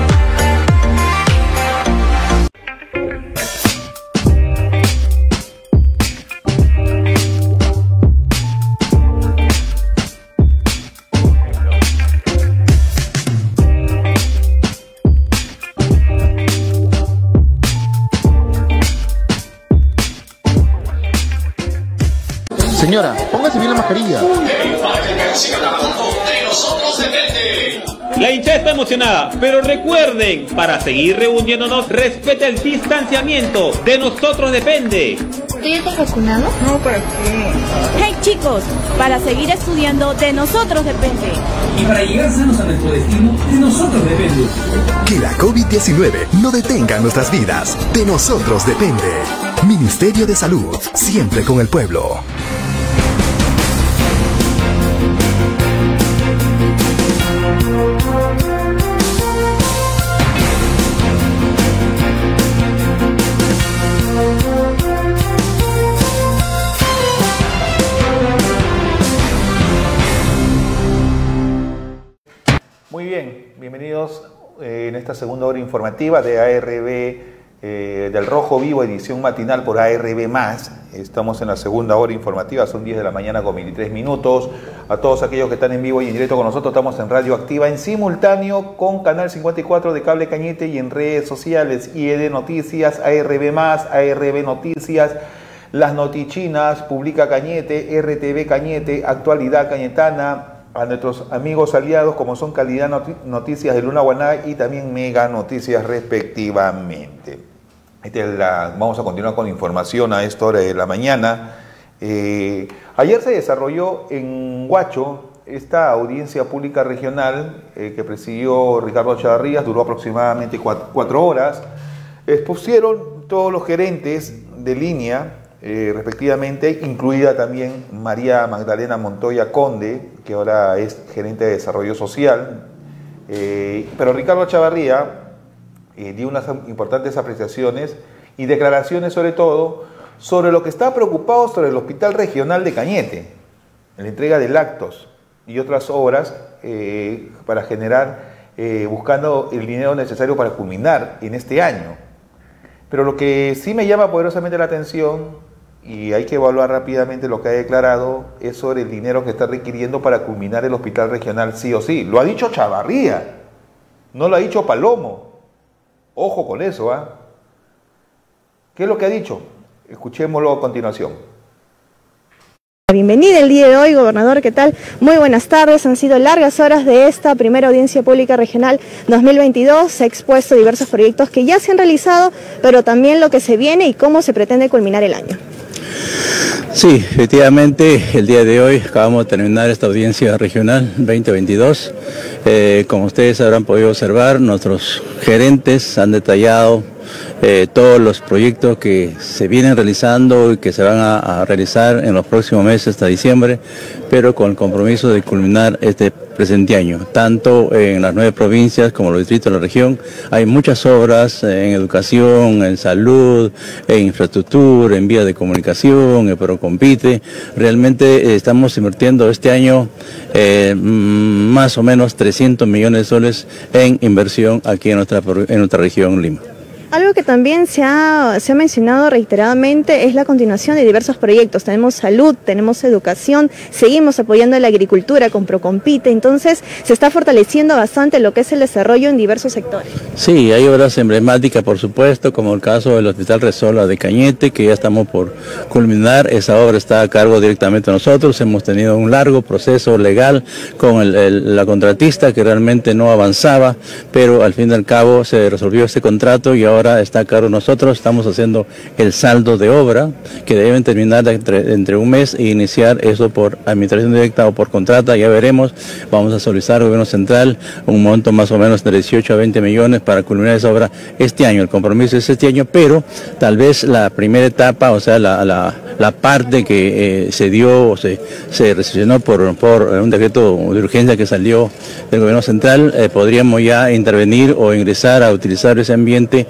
Señora, póngase bien la mascarilla. La hinchada está emocionada, pero recuerden, para seguir reuniéndonos, respeta el distanciamiento. De nosotros depende. ¿Tú ya estás vacunado? No, ¿para qué? Hey chicos, para seguir estudiando, de nosotros depende. Y para llegar sanos a nuestro destino, de nosotros depende. Que la COVID-19 no detenga nuestras vidas. De nosotros depende. Ministerio de Salud, siempre con el pueblo. Muy bien, bienvenidos en esta segunda hora informativa de ARB del Rojo Vivo, edición matinal por ARB+. Estamos en la segunda hora informativa, son 10 de la mañana con 23 minutos. A todos aquellos que están en vivo y en directo con nosotros, estamos en Radio Activa en simultáneo con Canal 54 de Cable Cañete y en redes sociales, IED Noticias, ARB+, ARB Noticias, Las Notichinas, Publica Cañete, RTV Cañete, Actualidad Cañetana, a nuestros amigos aliados como son Calidad Noticias de Luna Guaná y también Mega Noticias respectivamente. Vamos a continuar con información a esta hora de la mañana. Ayer se desarrolló en Huacho esta audiencia pública regional que presidió Ricardo Chavarrías, duró aproximadamente 4 horas. Expusieron todos los gerentes de línea respectivamente, incluida también María Magdalena Montoya Conde, que ahora es gerente de Desarrollo Social, pero Ricardo Chavarría dio unas importantes apreciaciones y declaraciones sobre todo sobre lo que está preocupado sobre el Hospital Regional de Cañete, en la entrega de lactos y otras obras para generar, buscando el dinero necesario para culminar en este año. Pero lo que sí me llama poderosamente la atención, y hay que evaluar rápidamente lo que ha declarado, es sobre el dinero que está requiriendo para culminar el hospital regional sí o sí. Lo ha dicho Chavarría, no lo ha dicho Palomo. Ojo con eso, ¿ah? ¿Qué es lo que ha dicho? Escuchémoslo a continuación. Bienvenida el día de hoy, gobernador, ¿qué tal? Muy buenas tardes, han sido largas horas de esta primera audiencia pública regional 2022, se ha expuesto diversos proyectos que ya se han realizado, pero también lo que se viene y cómo se pretende culminar el año. Sí, efectivamente, el día de hoy acabamos de terminar esta audiencia regional 2022. Como ustedes habrán podido observar, nuestros gerentes han detallado todos los proyectos que se vienen realizando y que se van a realizar en los próximos meses hasta diciembre, pero con el compromiso de culminar este presente año. Tanto en las 9 provincias como los distritos de la región hay muchas obras en educación, en salud, en infraestructura, en vías de comunicación, en Procompite. Realmente estamos invirtiendo este año más o menos 300 millones de soles en inversión aquí en nuestra región Lima. Algo que también se ha mencionado reiteradamente es la continuación de diversos proyectos. Tenemos salud, tenemos educación, seguimos apoyando la agricultura con Procompite, entonces se está fortaleciendo bastante lo que es el desarrollo en diversos sectores. Sí, hay obras emblemáticas, por supuesto, como el caso del Hospital Resola de Cañete, que ya estamos por culminar. Esa obra está a cargo directamente de nosotros. Hemos tenido un largo proceso legal con la contratista que realmente no avanzaba, pero al fin y al cabo se resolvió este contrato y ahora está a cargo de nosotros. Estamos haciendo el saldo de obra que deben terminar entre un mes e iniciar eso por administración directa o por contrata, ya veremos. Vamos a solicitar al gobierno central un monto más o menos de 18 a 20 millones para culminar esa obra este año. El compromiso es este año, pero tal vez la primera etapa, o sea la la parte que se dio, se recepcionó por un decreto de urgencia que salió del gobierno central, podríamos ya intervenir o ingresar a utilizar ese ambiente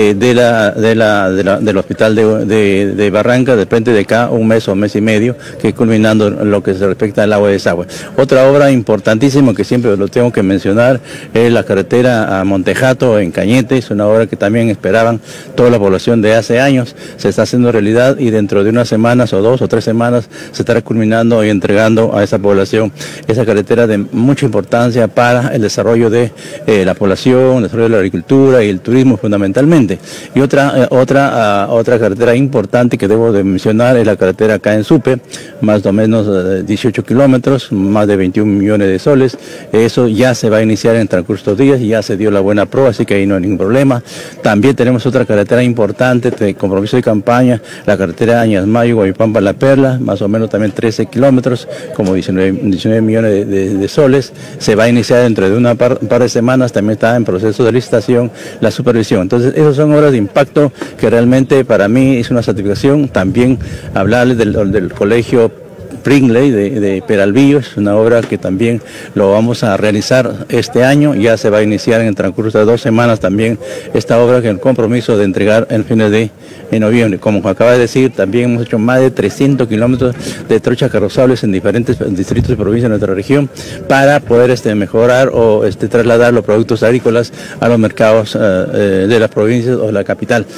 del hospital de Barranca, de frente de acá, un mes o mes y medio, que culminando lo que se respecta al agua de desagüe. Otra obra importantísima que siempre lo tengo que mencionar es la carretera a Montejato en Cañete. Es una obra que también esperaban toda la población de hace años, se está haciendo realidad y dentro de unas semanas o 2 o 3 semanas se estará culminando y entregando a esa población esa carretera de mucha importancia para el desarrollo de la población, el desarrollo de la agricultura y el turismo fundamentalmente. Y otra carretera importante que debo de mencionar es la carretera acá en Supe, más o menos 18 kilómetros, más de 21 millones de soles. Eso ya se va a iniciar en el transcurso de estos días, ya se dio la buena prueba, así que ahí no hay ningún problema. También tenemos otra carretera importante de compromiso de campaña, la carretera Añasmayo, Guaypampa, La Perla, más o menos también 13 kilómetros, como 19 millones de soles. Se va a iniciar dentro de un par de semanas, también está en proceso de licitación la supervisión. Entonces, esas son obras de impacto que realmente para mí es una satisfacción. También hablarles del colegio Pringley de Peralvillo, es una obra que también lo vamos a realizar este año, ya se va a iniciar en el transcurso de 2 semanas también esta obra, que el compromiso de entregar en fines de noviembre. Como acaba de decir, también hemos hecho más de 300 kilómetros de trochas carrozables en diferentes distritos y provincias de nuestra región para poder mejorar o trasladar los productos agrícolas a los mercados de las provincias o de la capital.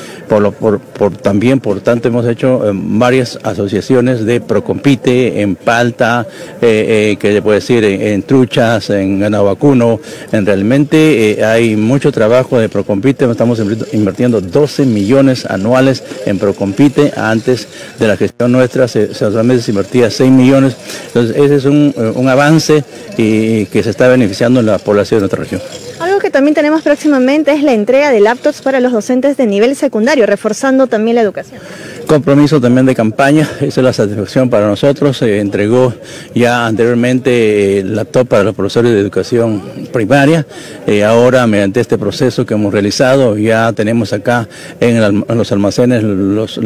También, por tanto, hemos hecho varias asociaciones de Procompite, en palta, que se puede decir en truchas, en ganado vacuno. Realmente hay mucho trabajo de Procompite. Estamos invirtiendo 12 millones anuales en Procompite. Antes de la gestión nuestra solamente se invertía 6 millones. Entonces ese es un avance y que se está beneficiando en la población de nuestra región. Algo que también tenemos próximamente es la entrega de laptops para los docentes de nivel secundario, reforzando también la educación. Compromiso también de campaña, esa es la satisfacción para nosotros. Se entregó ya anteriormente el laptop para los profesores de educación primaria. Ahora, mediante este proceso que hemos realizado, ya tenemos acá en los almacenes los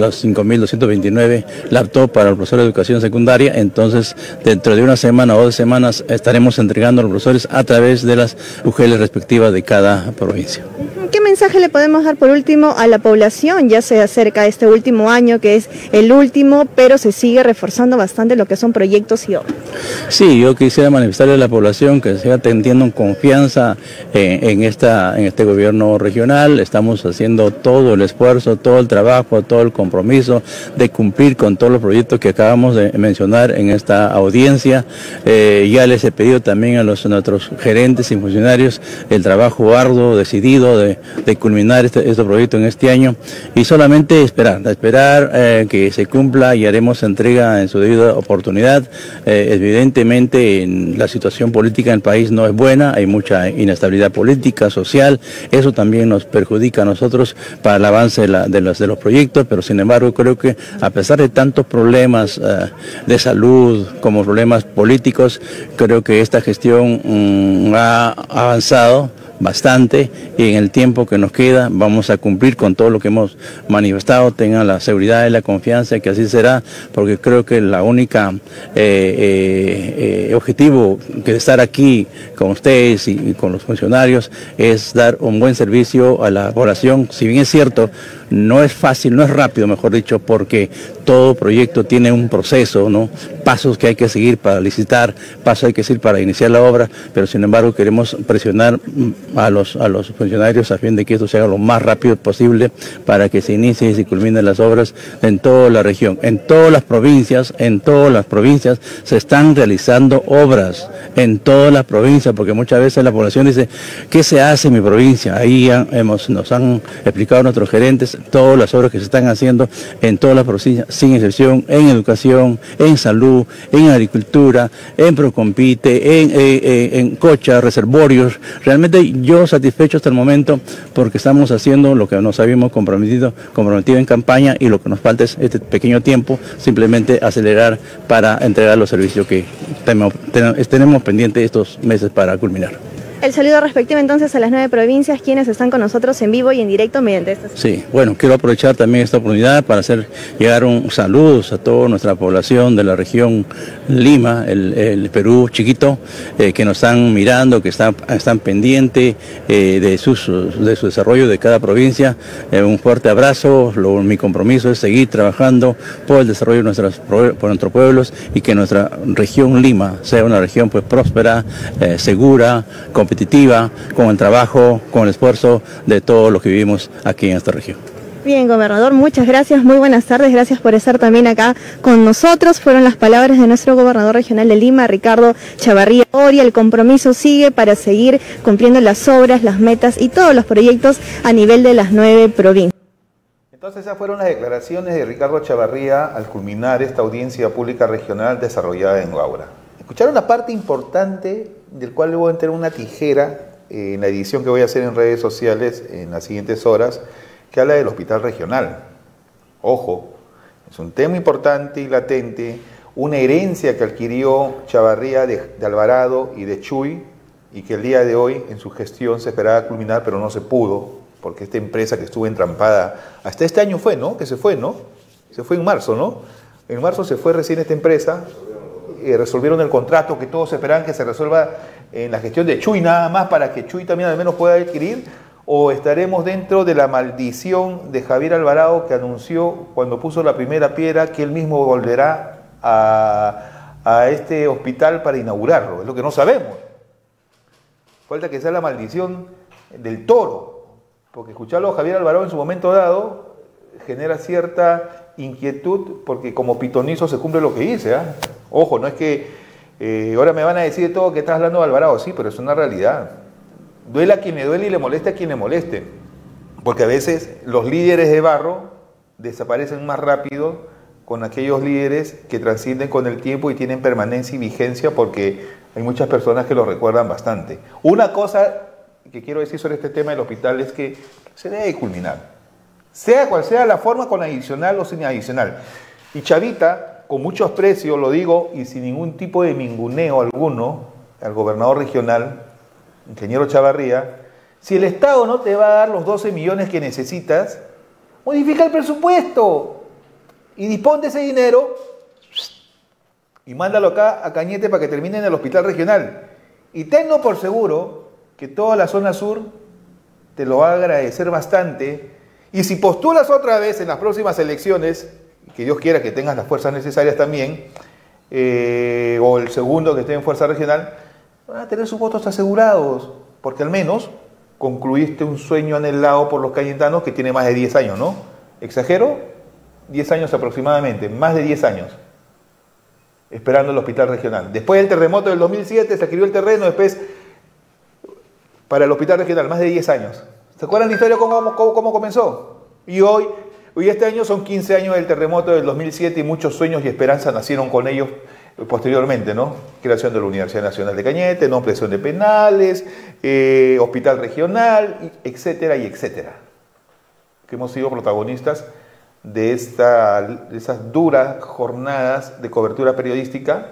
5.229 laptops para los profesores de educación secundaria. Entonces, dentro de una semana o 2 semanas estaremos entregando a los profesores a través de las UGL respectivas de cada provincia. ¿Qué mensaje le podemos dar por último a la población? Ya se acerca este último año, que es el último, pero se sigue reforzando bastante lo que son proyectos y obras. Sí, yo quisiera manifestarle a la población que siga teniendo confianza en este gobierno regional. Estamos haciendo todo el esfuerzo, todo el trabajo, todo el compromiso de cumplir con todos los proyectos que acabamos de mencionar en esta audiencia. Ya les he pedido también a nuestros gerentes y funcionarios el trabajo arduo, decidido de culminar este proyecto en este año, y solamente esperar que se cumpla y haremos entrega en su debida oportunidad. Evidentemente la situación política en el país no es buena, hay mucha inestabilidad política, social, eso también nos perjudica a nosotros para el avance de los proyectos, pero sin embargo creo que a pesar de tantos problemas de salud como problemas políticos, creo que esta gestión ha avanzado bastante y en el tiempo que nos queda vamos a cumplir con todo lo que hemos manifestado. Tengan la seguridad y la confianza que así será, porque creo que la única objetivo que de estar aquí con ustedes y con los funcionarios es dar un buen servicio a la población. Si bien es cierto, no es fácil, no es rápido, mejor dicho, porque todo proyecto tiene un proceso, ¿no? Pasos que hay que seguir para licitar, pasos hay que seguir para iniciar la obra, pero sin embargo queremos presionar a los funcionarios a fin de que esto se haga lo más rápido posible para que se inicie y se culminen las obras en toda la región. En todas las provincias se están realizando obras, en todas las provincias, porque muchas veces la población dice, ¿qué se hace en mi provincia? Ahí nos han explicado nuestros gerentes todas las obras que se están haciendo en todas las provincias, sin excepción, en educación, en salud, en agricultura, en Procompite, en Cocha, reservorios. Realmente yo satisfecho hasta el momento porque estamos haciendo lo que nos habíamos comprometido en campaña, y lo que nos falta es este pequeño tiempo, simplemente acelerar para entregar los servicios que tenemos pendientes estos meses para culminar. El saludo respectivo entonces a las 9 provincias, quienes están con nosotros en vivo y en directo mediante esta. Sí, bueno, quiero aprovechar también esta oportunidad para hacer llegar un saludo a toda nuestra población de la región Lima, el Perú chiquito, que nos están mirando, que están pendientes de su desarrollo de cada provincia. Un fuerte abrazo, mi compromiso es seguir trabajando por el desarrollo de nuestros pueblos y que nuestra región Lima sea una región pues próspera, segura, competitiva, con el trabajo, con el esfuerzo de todos los que vivimos aquí en esta región. Bien, gobernador, muchas gracias, muy buenas tardes, gracias por estar también acá con nosotros. Fueron las palabras de nuestro gobernador regional de Lima, Ricardo Chavarría Oria. El compromiso sigue para seguir cumpliendo las obras, las metas y todos los proyectos a nivel de las 9 provincias. Entonces esas fueron las declaraciones de Ricardo Chavarría al culminar esta audiencia pública regional desarrollada en Huaura. Escucharon una parte importante del cual le voy a meter una tijera en la edición que voy a hacer en redes sociales en las siguientes horas, que habla del hospital regional. Ojo, es un tema importante y latente, una herencia que adquirió Chavarría de Alvarado y de Chuy, y que el día de hoy en su gestión se esperaba culminar, pero no se pudo, porque esta empresa que estuvo entrampada, hasta este año fue, ¿no? Que se fue, ¿no? Se fue en marzo, ¿no? En marzo se fue recién esta empresa, resolvieron el contrato que todos esperaban que se resuelva en la gestión de Chuy nada más, para que Chuy también al menos pueda adquirir, o estaremos dentro de la maldición de Javier Alvarado, que anunció cuando puso la primera piedra que él mismo volverá a este hospital para inaugurarlo. Es lo que no sabemos. Falta que sea la maldición del toro, porque escucharlo a Javier Alvarado en su momento dado genera cierta inquietud, porque como pitonizo se cumple lo que dice, ¿eh? Ojo, no es que ahora me van a decir de todo que estás hablando de Alvarado, sí, pero es una realidad. Duele a quien le duele y le moleste a quien le moleste, porque a veces los líderes de barro desaparecen más rápido con aquellos líderes que trascienden con el tiempo y tienen permanencia y vigencia, porque hay muchas personas que lo recuerdan bastante. Una cosa que quiero decir sobre este tema del hospital es que se debe culminar, sea cual sea la forma, con adicional o sin adicional. Y Chavita, con mucho aprecio lo digo y sin ningún tipo de minguneo alguno al gobernador regional, ingeniero Chavarría, si el Estado no te va a dar los 12 millones que necesitas, modifica el presupuesto y dispón de ese dinero y mándalo acá a Cañete para que termine en el hospital regional. Y tenlo por seguro que toda la zona sur te lo va a agradecer bastante. Y si postulas otra vez en las próximas elecciones, que Dios quiera que tengas las fuerzas necesarias también, o el segundo que esté en fuerza regional, van a tener sus votos asegurados, porque al menos concluiste un sueño anhelado por los cañetanos que tiene más de 10 años, ¿no? ¿Exagero? 10 años aproximadamente, más de 10 años, esperando el hospital regional. Después del terremoto del 2007 se adquirió el terreno, después para el hospital regional, más de 10 años. ¿Se acuerdan la historia cómo comenzó? Y hoy este año son 15 años del terremoto del 2007 y muchos sueños y esperanzas nacieron con ellos posteriormente, ¿no? Creación de la Universidad Nacional de Cañete, no presión de penales, hospital regional, etcétera y etcétera. Que hemos sido protagonistas de esas duras jornadas de cobertura periodística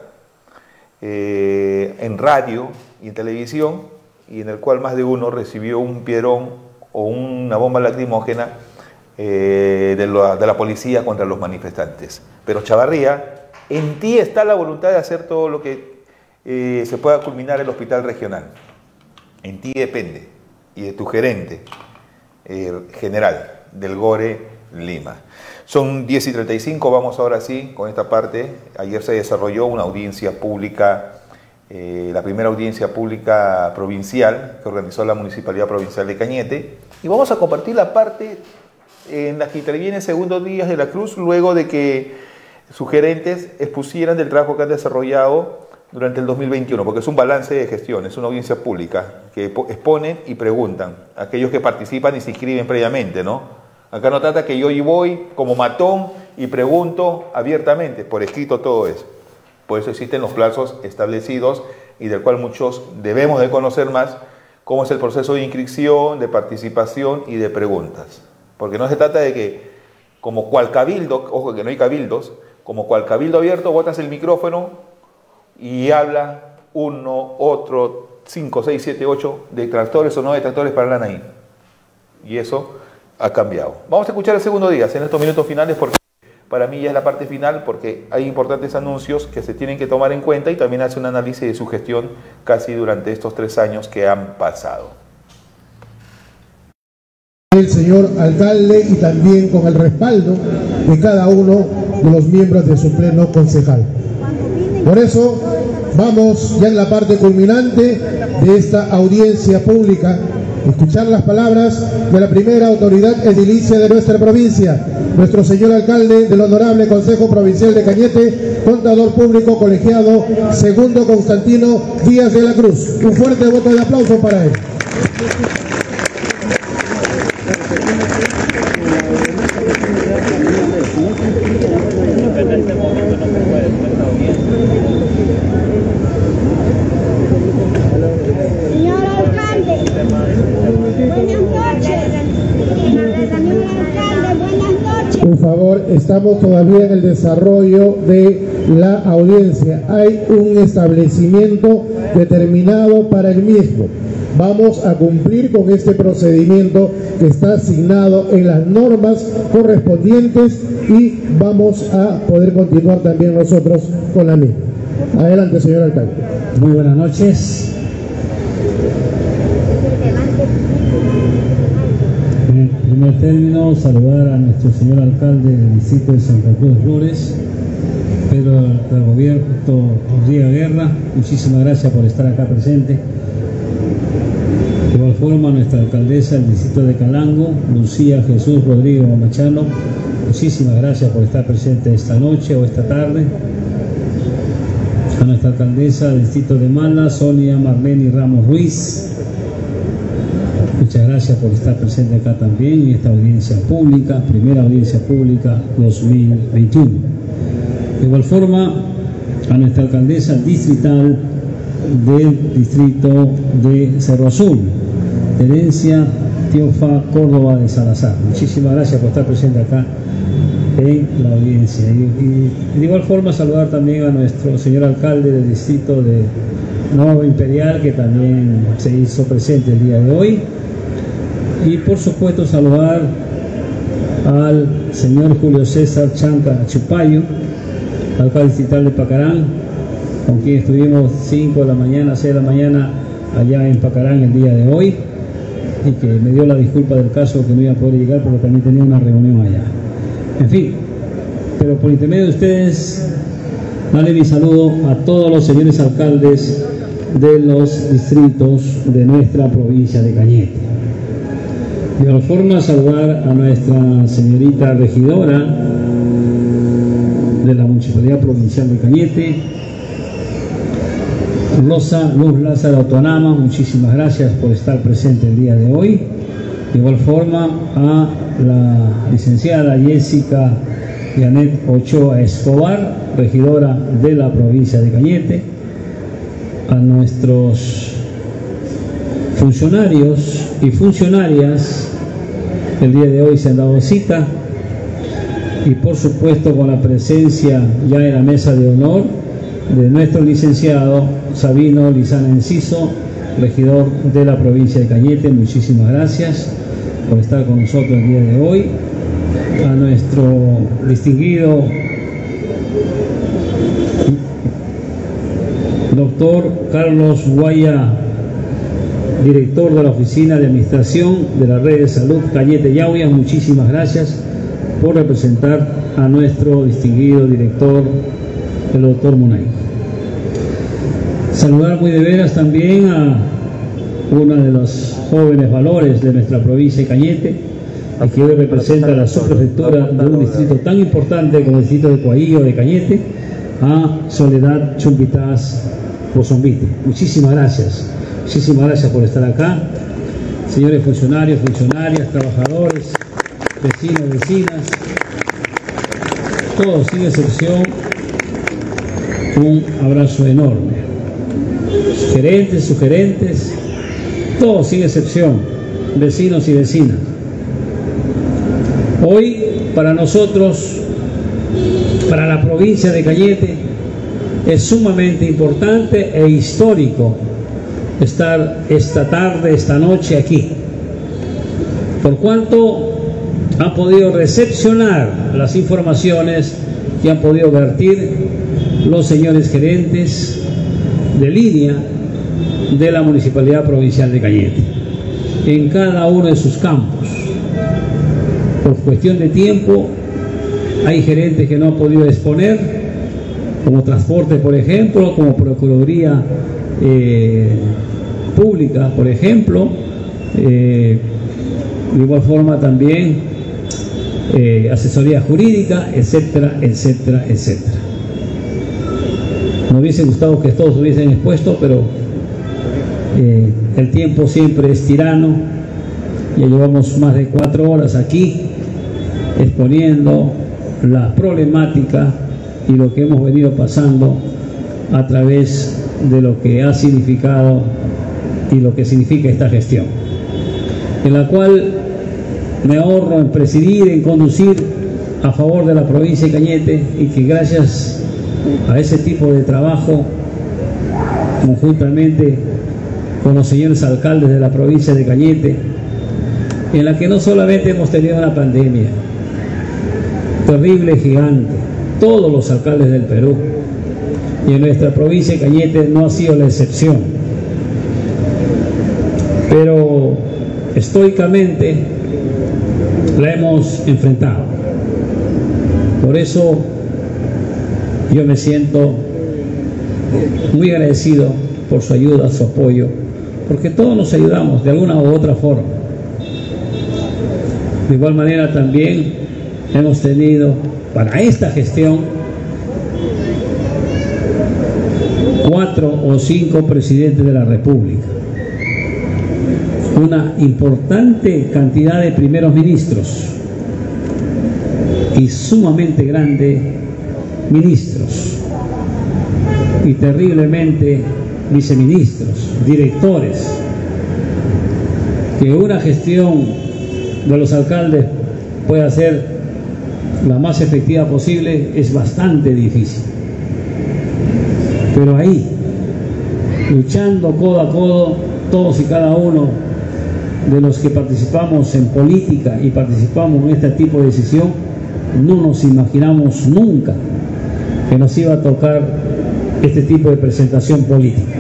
en radio y en televisión, y en el cual más de uno recibió un piedrón o una bomba lacrimógena de la policía contra los manifestantes. Pero Chavarría, en ti está la voluntad de hacer todo lo que se pueda culminar el hospital regional. En ti depende, y de tu gerente general del GORE Lima. Son 10:35, vamos ahora sí con esta parte. Ayer se desarrolló una audiencia pública, la primera audiencia pública provincial que organizó la Municipalidad Provincial de Cañete, y vamos a compartir la parte en la que interviene Segundo Díaz de la Cruz, luego de que sus gerentes expusieran del trabajo que han desarrollado durante el 2021, porque es un balance de gestión, es una audiencia pública que exponen y preguntan a aquellos que participan y se inscriben previamente, ¿no? Acá no trata que yo voy como matón y pregunto abiertamente, por escrito todo eso. Por eso existen los plazos establecidos y del cual muchos debemos de conocer más, cómo es el proceso de inscripción, de participación y de preguntas. Porque no se trata de que, como cual cabildo, ojo que no hay cabildos, como cual cabildo abierto, botas el micrófono y habla uno, otro, 5, 6, 7, 8 detractores o no detractores para la Naim. Y eso ha cambiado. Vamos a escuchar el segundo día en estos minutos finales, porque para mí ya es la parte final, porque hay importantes anuncios que se tienen que tomar en cuenta y también hace un análisis de su gestión casi durante estos 3 años que han pasado. El señor alcalde y también con el respaldo de cada uno de los miembros de su pleno concejal. Por eso vamos ya en la parte culminante de esta audiencia pública, escuchar las palabras de la primera autoridad edilicia de nuestra provincia, nuestro señor alcalde del Honorable Consejo Provincial de Cañete, contador público colegiado segundo Constantino Díaz de la Cruz. Un fuerte voto de aplauso para él. Señor alcalde, buenas noches. Señor alcalde, buenas noches. Por favor, estamos todavía en el desarrollo de la audiencia. Hay un establecimiento determinado para el mismo. Vamos a cumplir con este procedimiento que está asignado en las normas correspondientes y vamos a poder continuar también nosotros con la misma. Adelante, señor alcalde. Muy buenas noches. En primer término, saludar a nuestro señor alcalde del distrito de Santa Cruz de Flores, Pedro del Gobierno Ortega Guerra. Muchísimas gracias por estar acá presente. De igual forma, nuestra alcaldesa del distrito de Calango, Lucía Jesús Rodrigo Machano. Muchísimas gracias por estar presente esta noche o esta tarde. A nuestra alcaldesa del distrito de Mala, Sonia Marlene Ramos Ruiz. Muchas gracias por estar presente acá también en esta audiencia pública, primera audiencia pública 2021. De igual forma, a nuestra alcaldesa distrital del distrito de Cerro Azul, Terencia Tiofa Córdoba de Salazar. Muchísimas gracias por estar presente acá en la audiencia. Y de igual forma saludar también a nuestro señor alcalde del distrito de Nuevo Imperial, que también se hizo presente el día de hoy. Y por supuesto saludar al señor Julio César Chanca Chupayo, alcalde distrital de Pacarán, con quien estuvimos 5 de la mañana, 6 de la mañana allá en Pacarán el día de hoy, y que me dio la disculpa del caso que no iba a poder llegar porque también tenía una reunión allá. En fin, pero por intermedio de ustedes, dale mi saludo a todos los señores alcaldes de los distritos de nuestra provincia de Cañete. De igual forma, saludar a nuestra señorita regidora de la Municipalidad Provincial de Cañete, Luz Lázaro Tonama. Muchísimas gracias por estar presente el día de hoy. De igual forma, a la licenciada Jessica Janet Ochoa Escobar, regidora de la provincia de Cañete, a nuestros funcionarios y funcionarias que el día de hoy se han dado cita, y por supuesto con la presencia ya en la mesa de honor de nuestro licenciado Sabino Lizana Enciso, regidor de la provincia de Cañete. Muchísimas gracias por estar con nosotros el día de hoy. A nuestro distinguido doctor Carlos Guaya, director de la Oficina de Administración de la Red de Salud Cañete Yauya. Muchísimas gracias por representar a nuestro distinguido director, el doctor Munay. Saludar muy de veras también a uno de los jóvenes valores de nuestra provincia de Cañete, que hoy representa la subprefectura de un distrito tan importante como el distrito de Coaillo de Cañete, a Soledad Chumpitaz Bozombite. Muchísimas gracias por estar acá. Señores funcionarios, funcionarias, trabajadores, vecinos, vecinas, todos sin excepción, un abrazo enorme. Gerentes, sugerentes, todos sin excepción, vecinos y vecinas. Hoy para nosotros, para la provincia de Cañete, es sumamente importante e histórico estar esta tarde, esta noche aquí, por cuanto han podido recepcionar las informaciones que han podido vertir los señores gerentes de línea de la Municipalidad Provincial de Cañete en cada uno de sus campos. Por cuestión de tiempo hay gerentes que no han podido exponer, como transporte, por ejemplo, como Procuraduría Pública, por ejemplo, de igual forma también asesoría jurídica, etcétera, etcétera, etcétera. Me hubiese gustado que todos hubiesen expuesto, pero el tiempo siempre es tirano. Ya llevamos más de 4 horas aquí exponiendo la problemática y lo que hemos venido pasando a través de lo que ha significado y lo que significa esta gestión, en la cual me ahorro en presidir, en conducir a favor de la provincia de Cañete, y que gracias a ese tipo de trabajo, conjuntamente con los señores alcaldes de la provincia de Cañete, en la que no solamente hemos tenido una pandemia terrible, gigante, todos los alcaldes del Perú, y en nuestra provincia de Cañete no ha sido la excepción, pero estoicamente la hemos enfrentado. Por eso yo me siento muy agradecido por su ayuda, su apoyo, porque todos nos ayudamos de alguna u otra forma. De igual manera también hemos tenido para esta gestión 4 o 5 presidentes de la República, una importante cantidad de primeros ministros y sumamente grandes ministros y terriblemente viceministros, directores, que una gestión de los alcaldes pueda ser la más efectiva posible es bastante difícil. Pero ahí, luchando codo a codo, todos y cada uno de los que participamos en política y participamos en este tipo de decisión, no nos imaginamos nunca que nos iba a tocar este tipo de presentación política.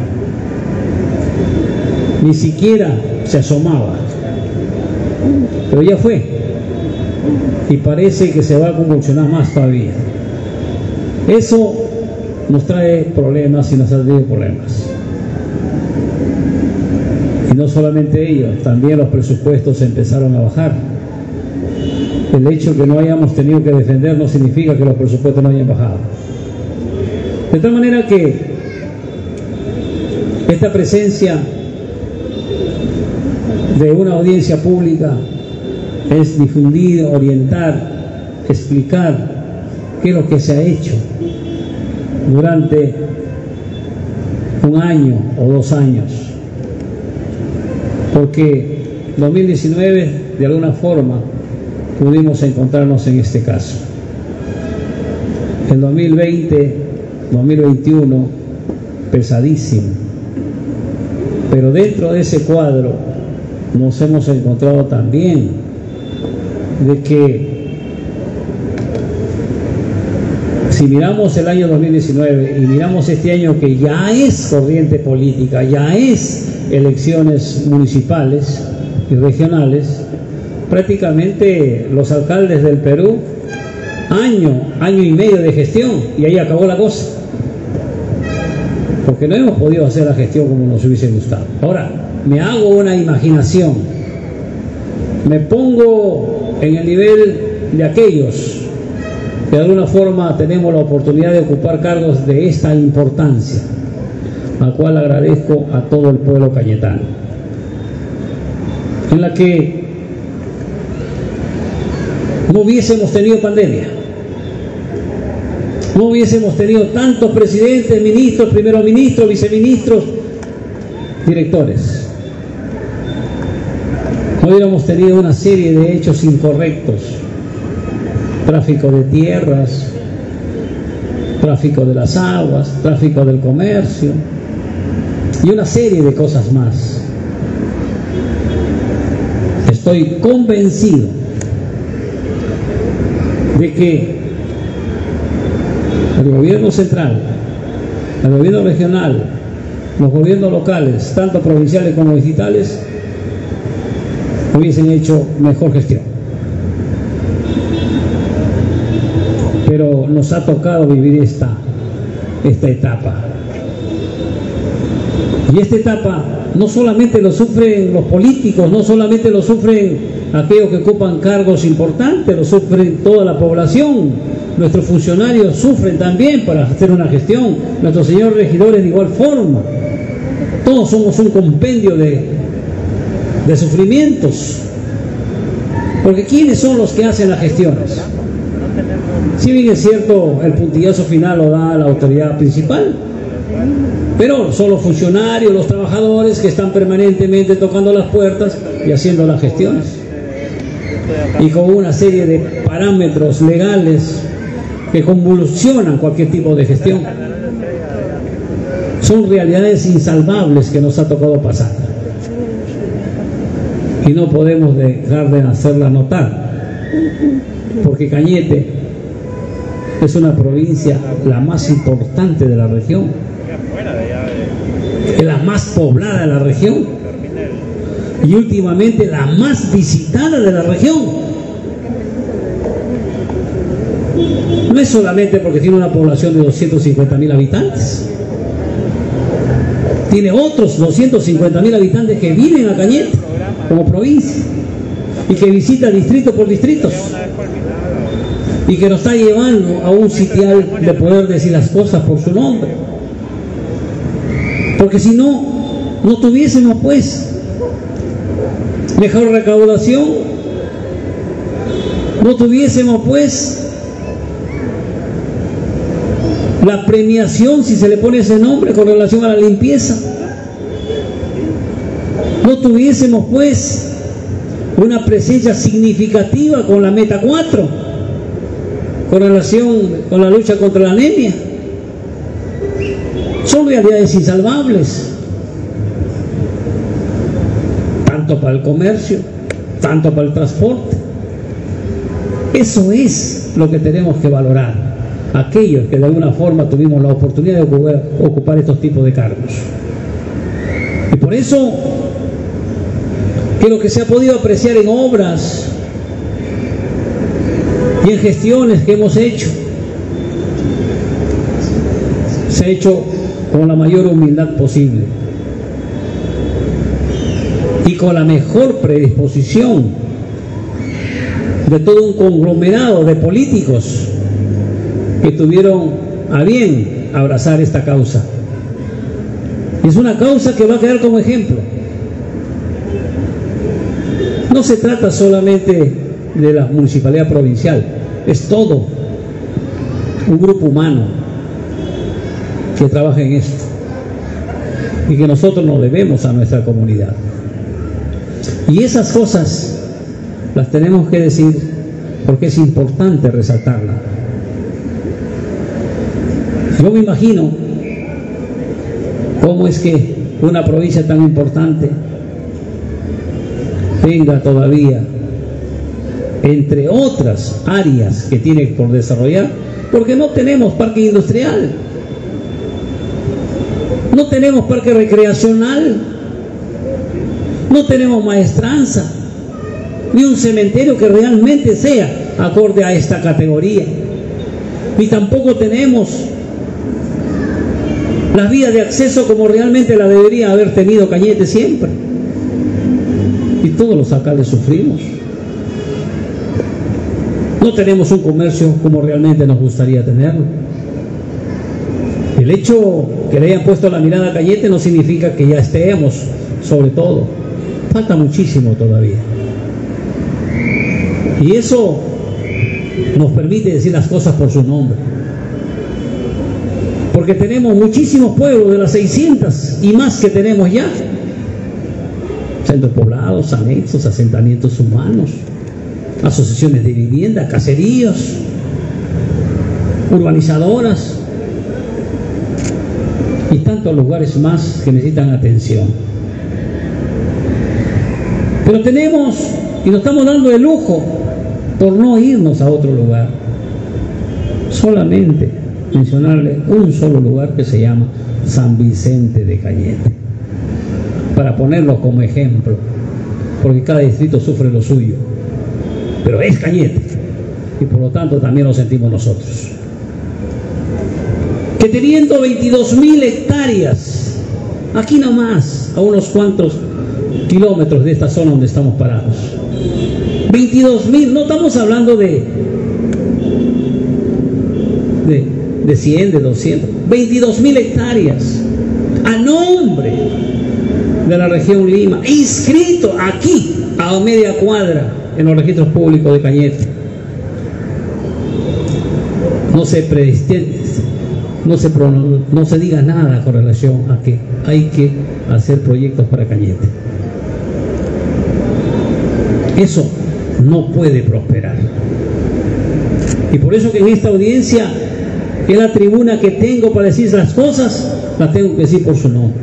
Ni siquiera se asomaba, pero ya fue, y parece que se va a convulsionar más todavía. Eso nos trae problemas y nos ha traído problemas. Y no solamente ello, también los presupuestos empezaron a bajar. El hecho de que no hayamos tenido que defender no significa que los presupuestos no hayan bajado. De tal manera que esta presencia de una audiencia pública es difundir, orientar, explicar qué es lo que se ha hecho durante 1 año o 2 años, porque 2019 de alguna forma pudimos encontrarnos en este caso. El 2020, 2021, pesadísimo, pero dentro de ese cuadro nos hemos encontrado también de que si miramos el año 2019 y miramos este año, que ya es corriente política, ya es elecciones municipales y regionales, prácticamente los alcaldes del Perú, año y medio de gestión, y ahí acabó la cosa, porque no hemos podido hacer la gestión como nos hubiese gustado. Ahora, me hago una imaginación, me pongo en el nivel de aquellos que de alguna forma tenemos la oportunidad de ocupar cargos de esta importancia, al cual agradezco a todo el pueblo cañetano, en la que no hubiésemos tenido pandemia, no hubiésemos tenido tantos presidentes, ministros, primeros ministros, viceministros, directores, no hubiéramos tenido una serie de hechos incorrectos, tráfico de tierras, tráfico de las aguas, tráfico del comercio, y una serie de cosas más. Estoy convencido de que el gobierno central, el gobierno regional, los gobiernos locales, tanto provinciales como distritales, hubiesen hecho mejor gestión. Pero nos ha tocado vivir esta etapa. Y esta etapa no solamente lo sufren los políticos, no solamente lo sufren aquellos que ocupan cargos importantes, lo sufren toda la población. Nuestros funcionarios sufren también para hacer una gestión, nuestros señores regidores de igual forma. Todos somos un compendio de sufrimientos. Porque ¿quiénes son los que hacen las gestiones? Si bien es cierto, el puntillazo final lo da la autoridad principal, pero son los funcionarios, los trabajadores que están permanentemente tocando las puertas y haciendo las gestiones. Y con una serie de parámetros legales que convulsionan cualquier tipo de gestión. Son realidades insalvables que nos ha tocado pasar. Y no podemos dejar de hacerla notar, porque Cañete es una provincia la más importante de la región, es la más poblada de la región y últimamente la más visitada de la región. No es solamente porque tiene una población de 250.000 habitantes, tiene otros 250.000 habitantes que viven a Cañete como provincia y que visita distrito por distritos y que nos está llevando a un sitial de poder decir las cosas por su nombre, porque si no, no tuviésemos pues mejor recaudación, no tuviésemos pues la premiación, si se le pone ese nombre, con relación a la limpieza, no tuviésemos pues una presencia significativa con la meta 4 con relación con la lucha contra la anemia. Son realidades insalvables, tanto para el comercio, tanto para el transporte. Eso es lo que tenemos que valorar, aquellos que de alguna forma tuvimos la oportunidad de ocupar estos tipos de cargos. Y por eso que lo que se ha podido apreciar en obras y en gestiones que hemos hecho, se ha hecho con la mayor humildad posible y con la mejor predisposición de todo un conglomerado de políticos que tuvieron a bien abrazar esta causa. Es una causa que va a quedar como ejemplo. No se trata solamente de la municipalidad provincial, es todo un grupo humano que trabaja en esto y que nosotros nos debemos a nuestra comunidad. Y esas cosas las tenemos que decir porque es importante resaltarlas. Yo me imagino cómo es que una provincia tan importante tenga todavía, entre otras áreas que tiene por desarrollar, porque no tenemos parque industrial, no tenemos parque recreacional, no tenemos maestranza, ni un cementerio que realmente sea acorde a esta categoría, ni tampoco tenemos las vías de acceso como realmente la debería haber tenido Cañete siempre. Y todos los alcaldes sufrimos. No tenemos un comercio como realmente nos gustaría tenerlo. El hecho que le hayan puesto la mirada a Cañete no significa que ya estemos sobre todo. Falta muchísimo todavía. Y eso nos permite decir las cosas por su nombre. Porque tenemos muchísimos pueblos de las 600 y más que tenemos ya. Centros poblados, anexos, asentamientos humanos, asociaciones de vivienda, caseríos, urbanizadoras. y tantos lugares más que necesitan atención. Pero tenemos, y nos estamos dando el lujo por no irnos a otro lugar, solamente mencionarle un solo lugar que se llama San Vicente de Cañete, para ponerlo como ejemplo, porque cada distrito sufre lo suyo, pero es Cañete, y por lo tanto también lo sentimos nosotros. Que teniendo 22.000 hectáreas, aquí nomás, a unos cuantos kilómetros de esta zona donde estamos parados, 22.000, no estamos hablando de 100, de 200, 22.000 hectáreas a nombre de la región Lima, inscrito aquí a media cuadra en los registros públicos de Cañete. No se diga nada con relación a que hay que hacer proyectos para Cañete. Eso no puede prosperar. Y por eso que en esta audiencia, que es la tribuna que tengo para decir las cosas, las tengo que decir por su nombre.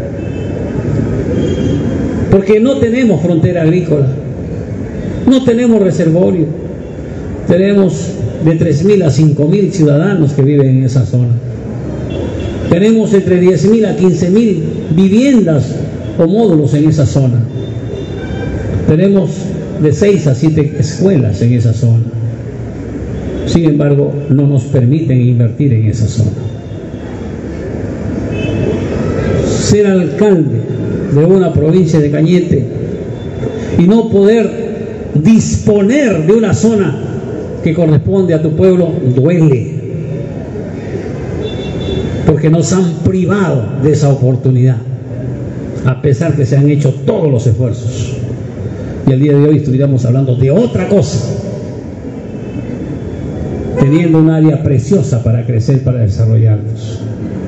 Porque no tenemos frontera agrícola, no tenemos reservorio, tenemos de 3.000 a 5.000 ciudadanos que viven en esa zona. Tenemos entre 10.000 a 15.000 viviendas o módulos en esa zona. Tenemos de 6 a 7 escuelas en esa zona. Sin embargo, no nos permiten invertir en esa zona. Ser alcalde de una provincia de Cañete y no poder disponer de una zona que corresponde a tu pueblo duele, porque nos han privado de esa oportunidad, a pesar que se han hecho todos los esfuerzos. Y el día de hoy estuviéramos hablando de otra cosa, teniendo un área preciosa para crecer, para desarrollarnos.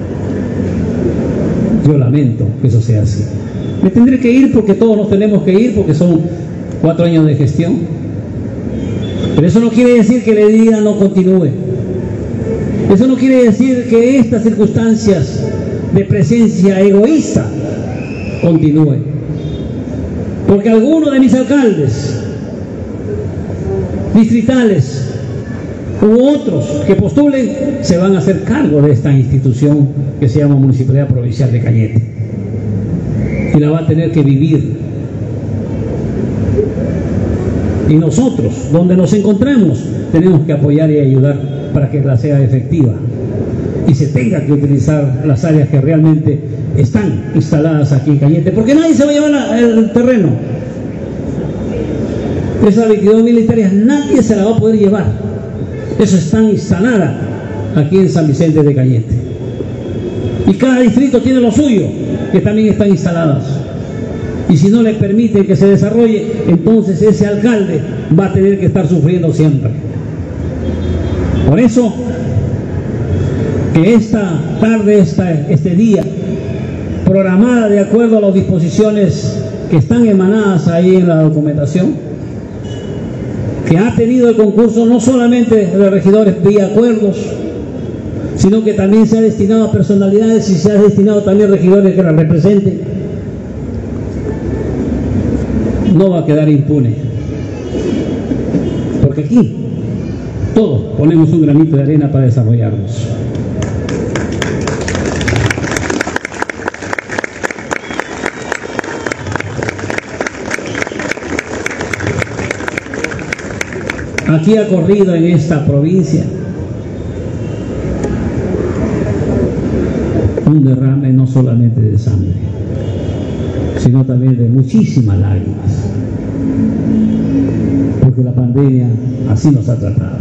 Yo lamento que eso sea así. Me tendré que ir porque todos nos tenemos que ir, porque son 4 años de gestión. Pero eso no quiere decir que la herida no continúe. Eso no quiere decir que estas circunstancias de presencia egoísta continúen. Porque algunos de mis alcaldes distritales u otros que postulen se van a hacer cargo de esta institución que se llama Municipalidad Provincial de Cañete, y la va a tener que vivir. Y nosotros, donde nos encontramos, tenemos que apoyar y ayudar para que la sea efectiva y se tenga que utilizar las áreas que realmente están instaladas aquí en Cañete, porque nadie se va a llevar el terreno. Esas 22.000 hectáreas nadie se la va a poder llevar. Eso está instalada aquí en San Vicente de Cañete. Y cada distrito tiene lo suyo, que también están instaladas. Y si no le permiten que se desarrolle, entonces ese alcalde va a tener que estar sufriendo siempre. Por eso, que esta tarde, este día, programada de acuerdo a las disposiciones que están emanadas ahí en la documentación, que ha tenido el concurso no solamente de regidores vía acuerdos, sino que también se ha destinado a personalidades y se ha destinado también a regidores que la representen, no va a quedar impune, porque aquí todos ponemos un granito de arena para desarrollarnos. Aquí ha corrido en esta provincia un derrame no solamente de sangre, sino también de muchísimas lágrimas, porque la pandemia así nos ha tratado.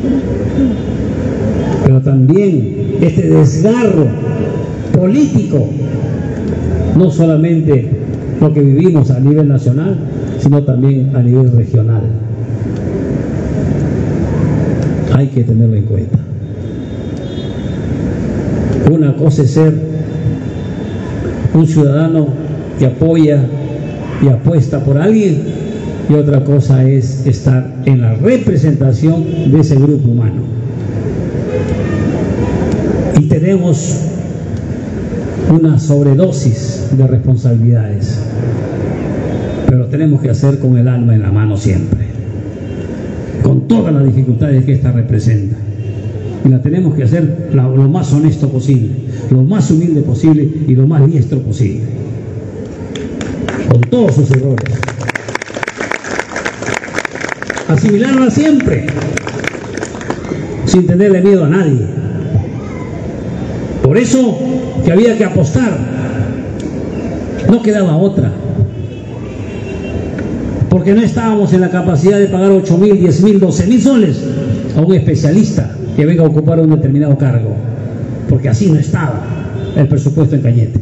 Pero también este desgarro político, no solamente lo que vivimos a nivel nacional, sino también a nivel regional. Hay que tenerlo en cuenta. Una cosa es ser un ciudadano que apoya y apuesta por alguien, y otra cosa es estar en la representación de ese grupo humano. Y tenemos una sobredosis de responsabilidades, pero tenemos que hacer con el alma en la mano siempre, con todas las dificultades que esta representa, y la tenemos que hacer lo más honesto posible, lo más humilde posible y lo más diestro posible, con todos sus errores. Asimilarla siempre, sin tenerle miedo a nadie. Por eso que había que apostar, no quedaba otra, porque no estábamos en la capacidad de pagar 8.000, 10.000, 12.000 soles a un especialista que venga a ocupar un determinado cargo, porque así no estaba el presupuesto en Cañete.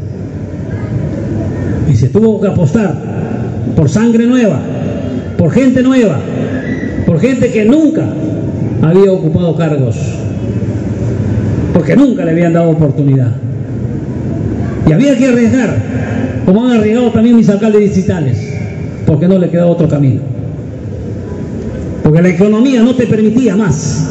Y se tuvo que apostar por sangre nueva, por gente nueva, por gente que nunca había ocupado cargos, porque nunca le habían dado oportunidad. Y había que arriesgar, como han arriesgado también mis alcaldes distritales, porque no le quedaba otro camino. Porque la economía no te permitía más.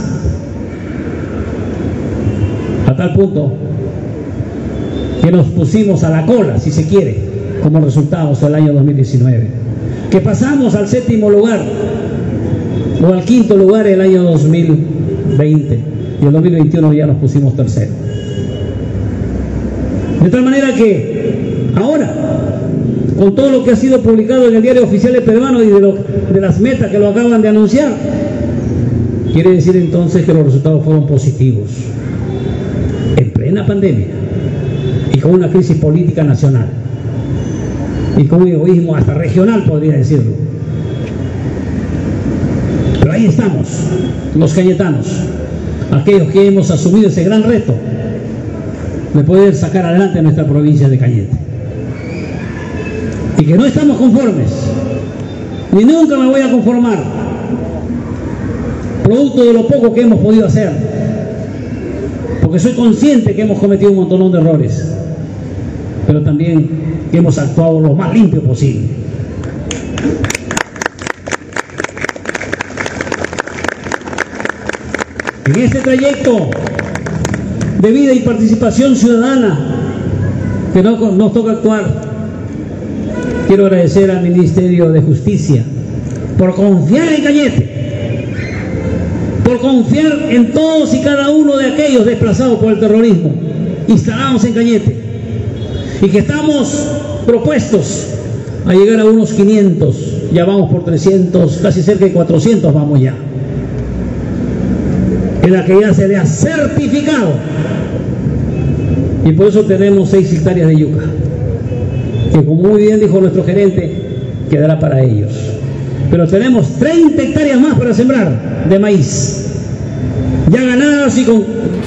A tal punto que nos pusimos a la cola, si se quiere, como resultados del año 2019. Que pasamos al 7º lugar, o al 5º lugar el año 2020. Y el 2021 ya nos pusimos 3º. De tal manera que ahora, con todo lo que ha sido publicado en el Diario Oficial Peruano y de las metas que lo acaban de anunciar, quiere decir entonces que los resultados fueron positivos. En plena pandemia y con una crisis política nacional y con un egoísmo hasta regional, podría decirlo. Pero ahí estamos, los cañetanos, aquellos que hemos asumido ese gran reto de poder sacar adelante a nuestra provincia de Cañete. Y que no estamos conformes, ni nunca me voy a conformar, producto de lo poco que hemos podido hacer, porque soy consciente que hemos cometido un montón de errores, pero también que hemos actuado lo más limpio posible. En este trayecto de vida y participación ciudadana que nos toca actuar, quiero agradecer al Ministerio de Justicia por confiar en Cañete, por confiar en todos y cada uno de aquellos desplazados por el terrorismo, instalados en Cañete, y que estamos propuestos a llegar a unos 500, ya vamos por 300, casi cerca de 400 vamos ya, en la que ya se le ha certificado, y por eso tenemos 6 hectáreas de yuca, que como muy bien dijo nuestro gerente, quedará para ellos. Pero tenemos 30 hectáreas más para sembrar de maíz, ya ganadas y con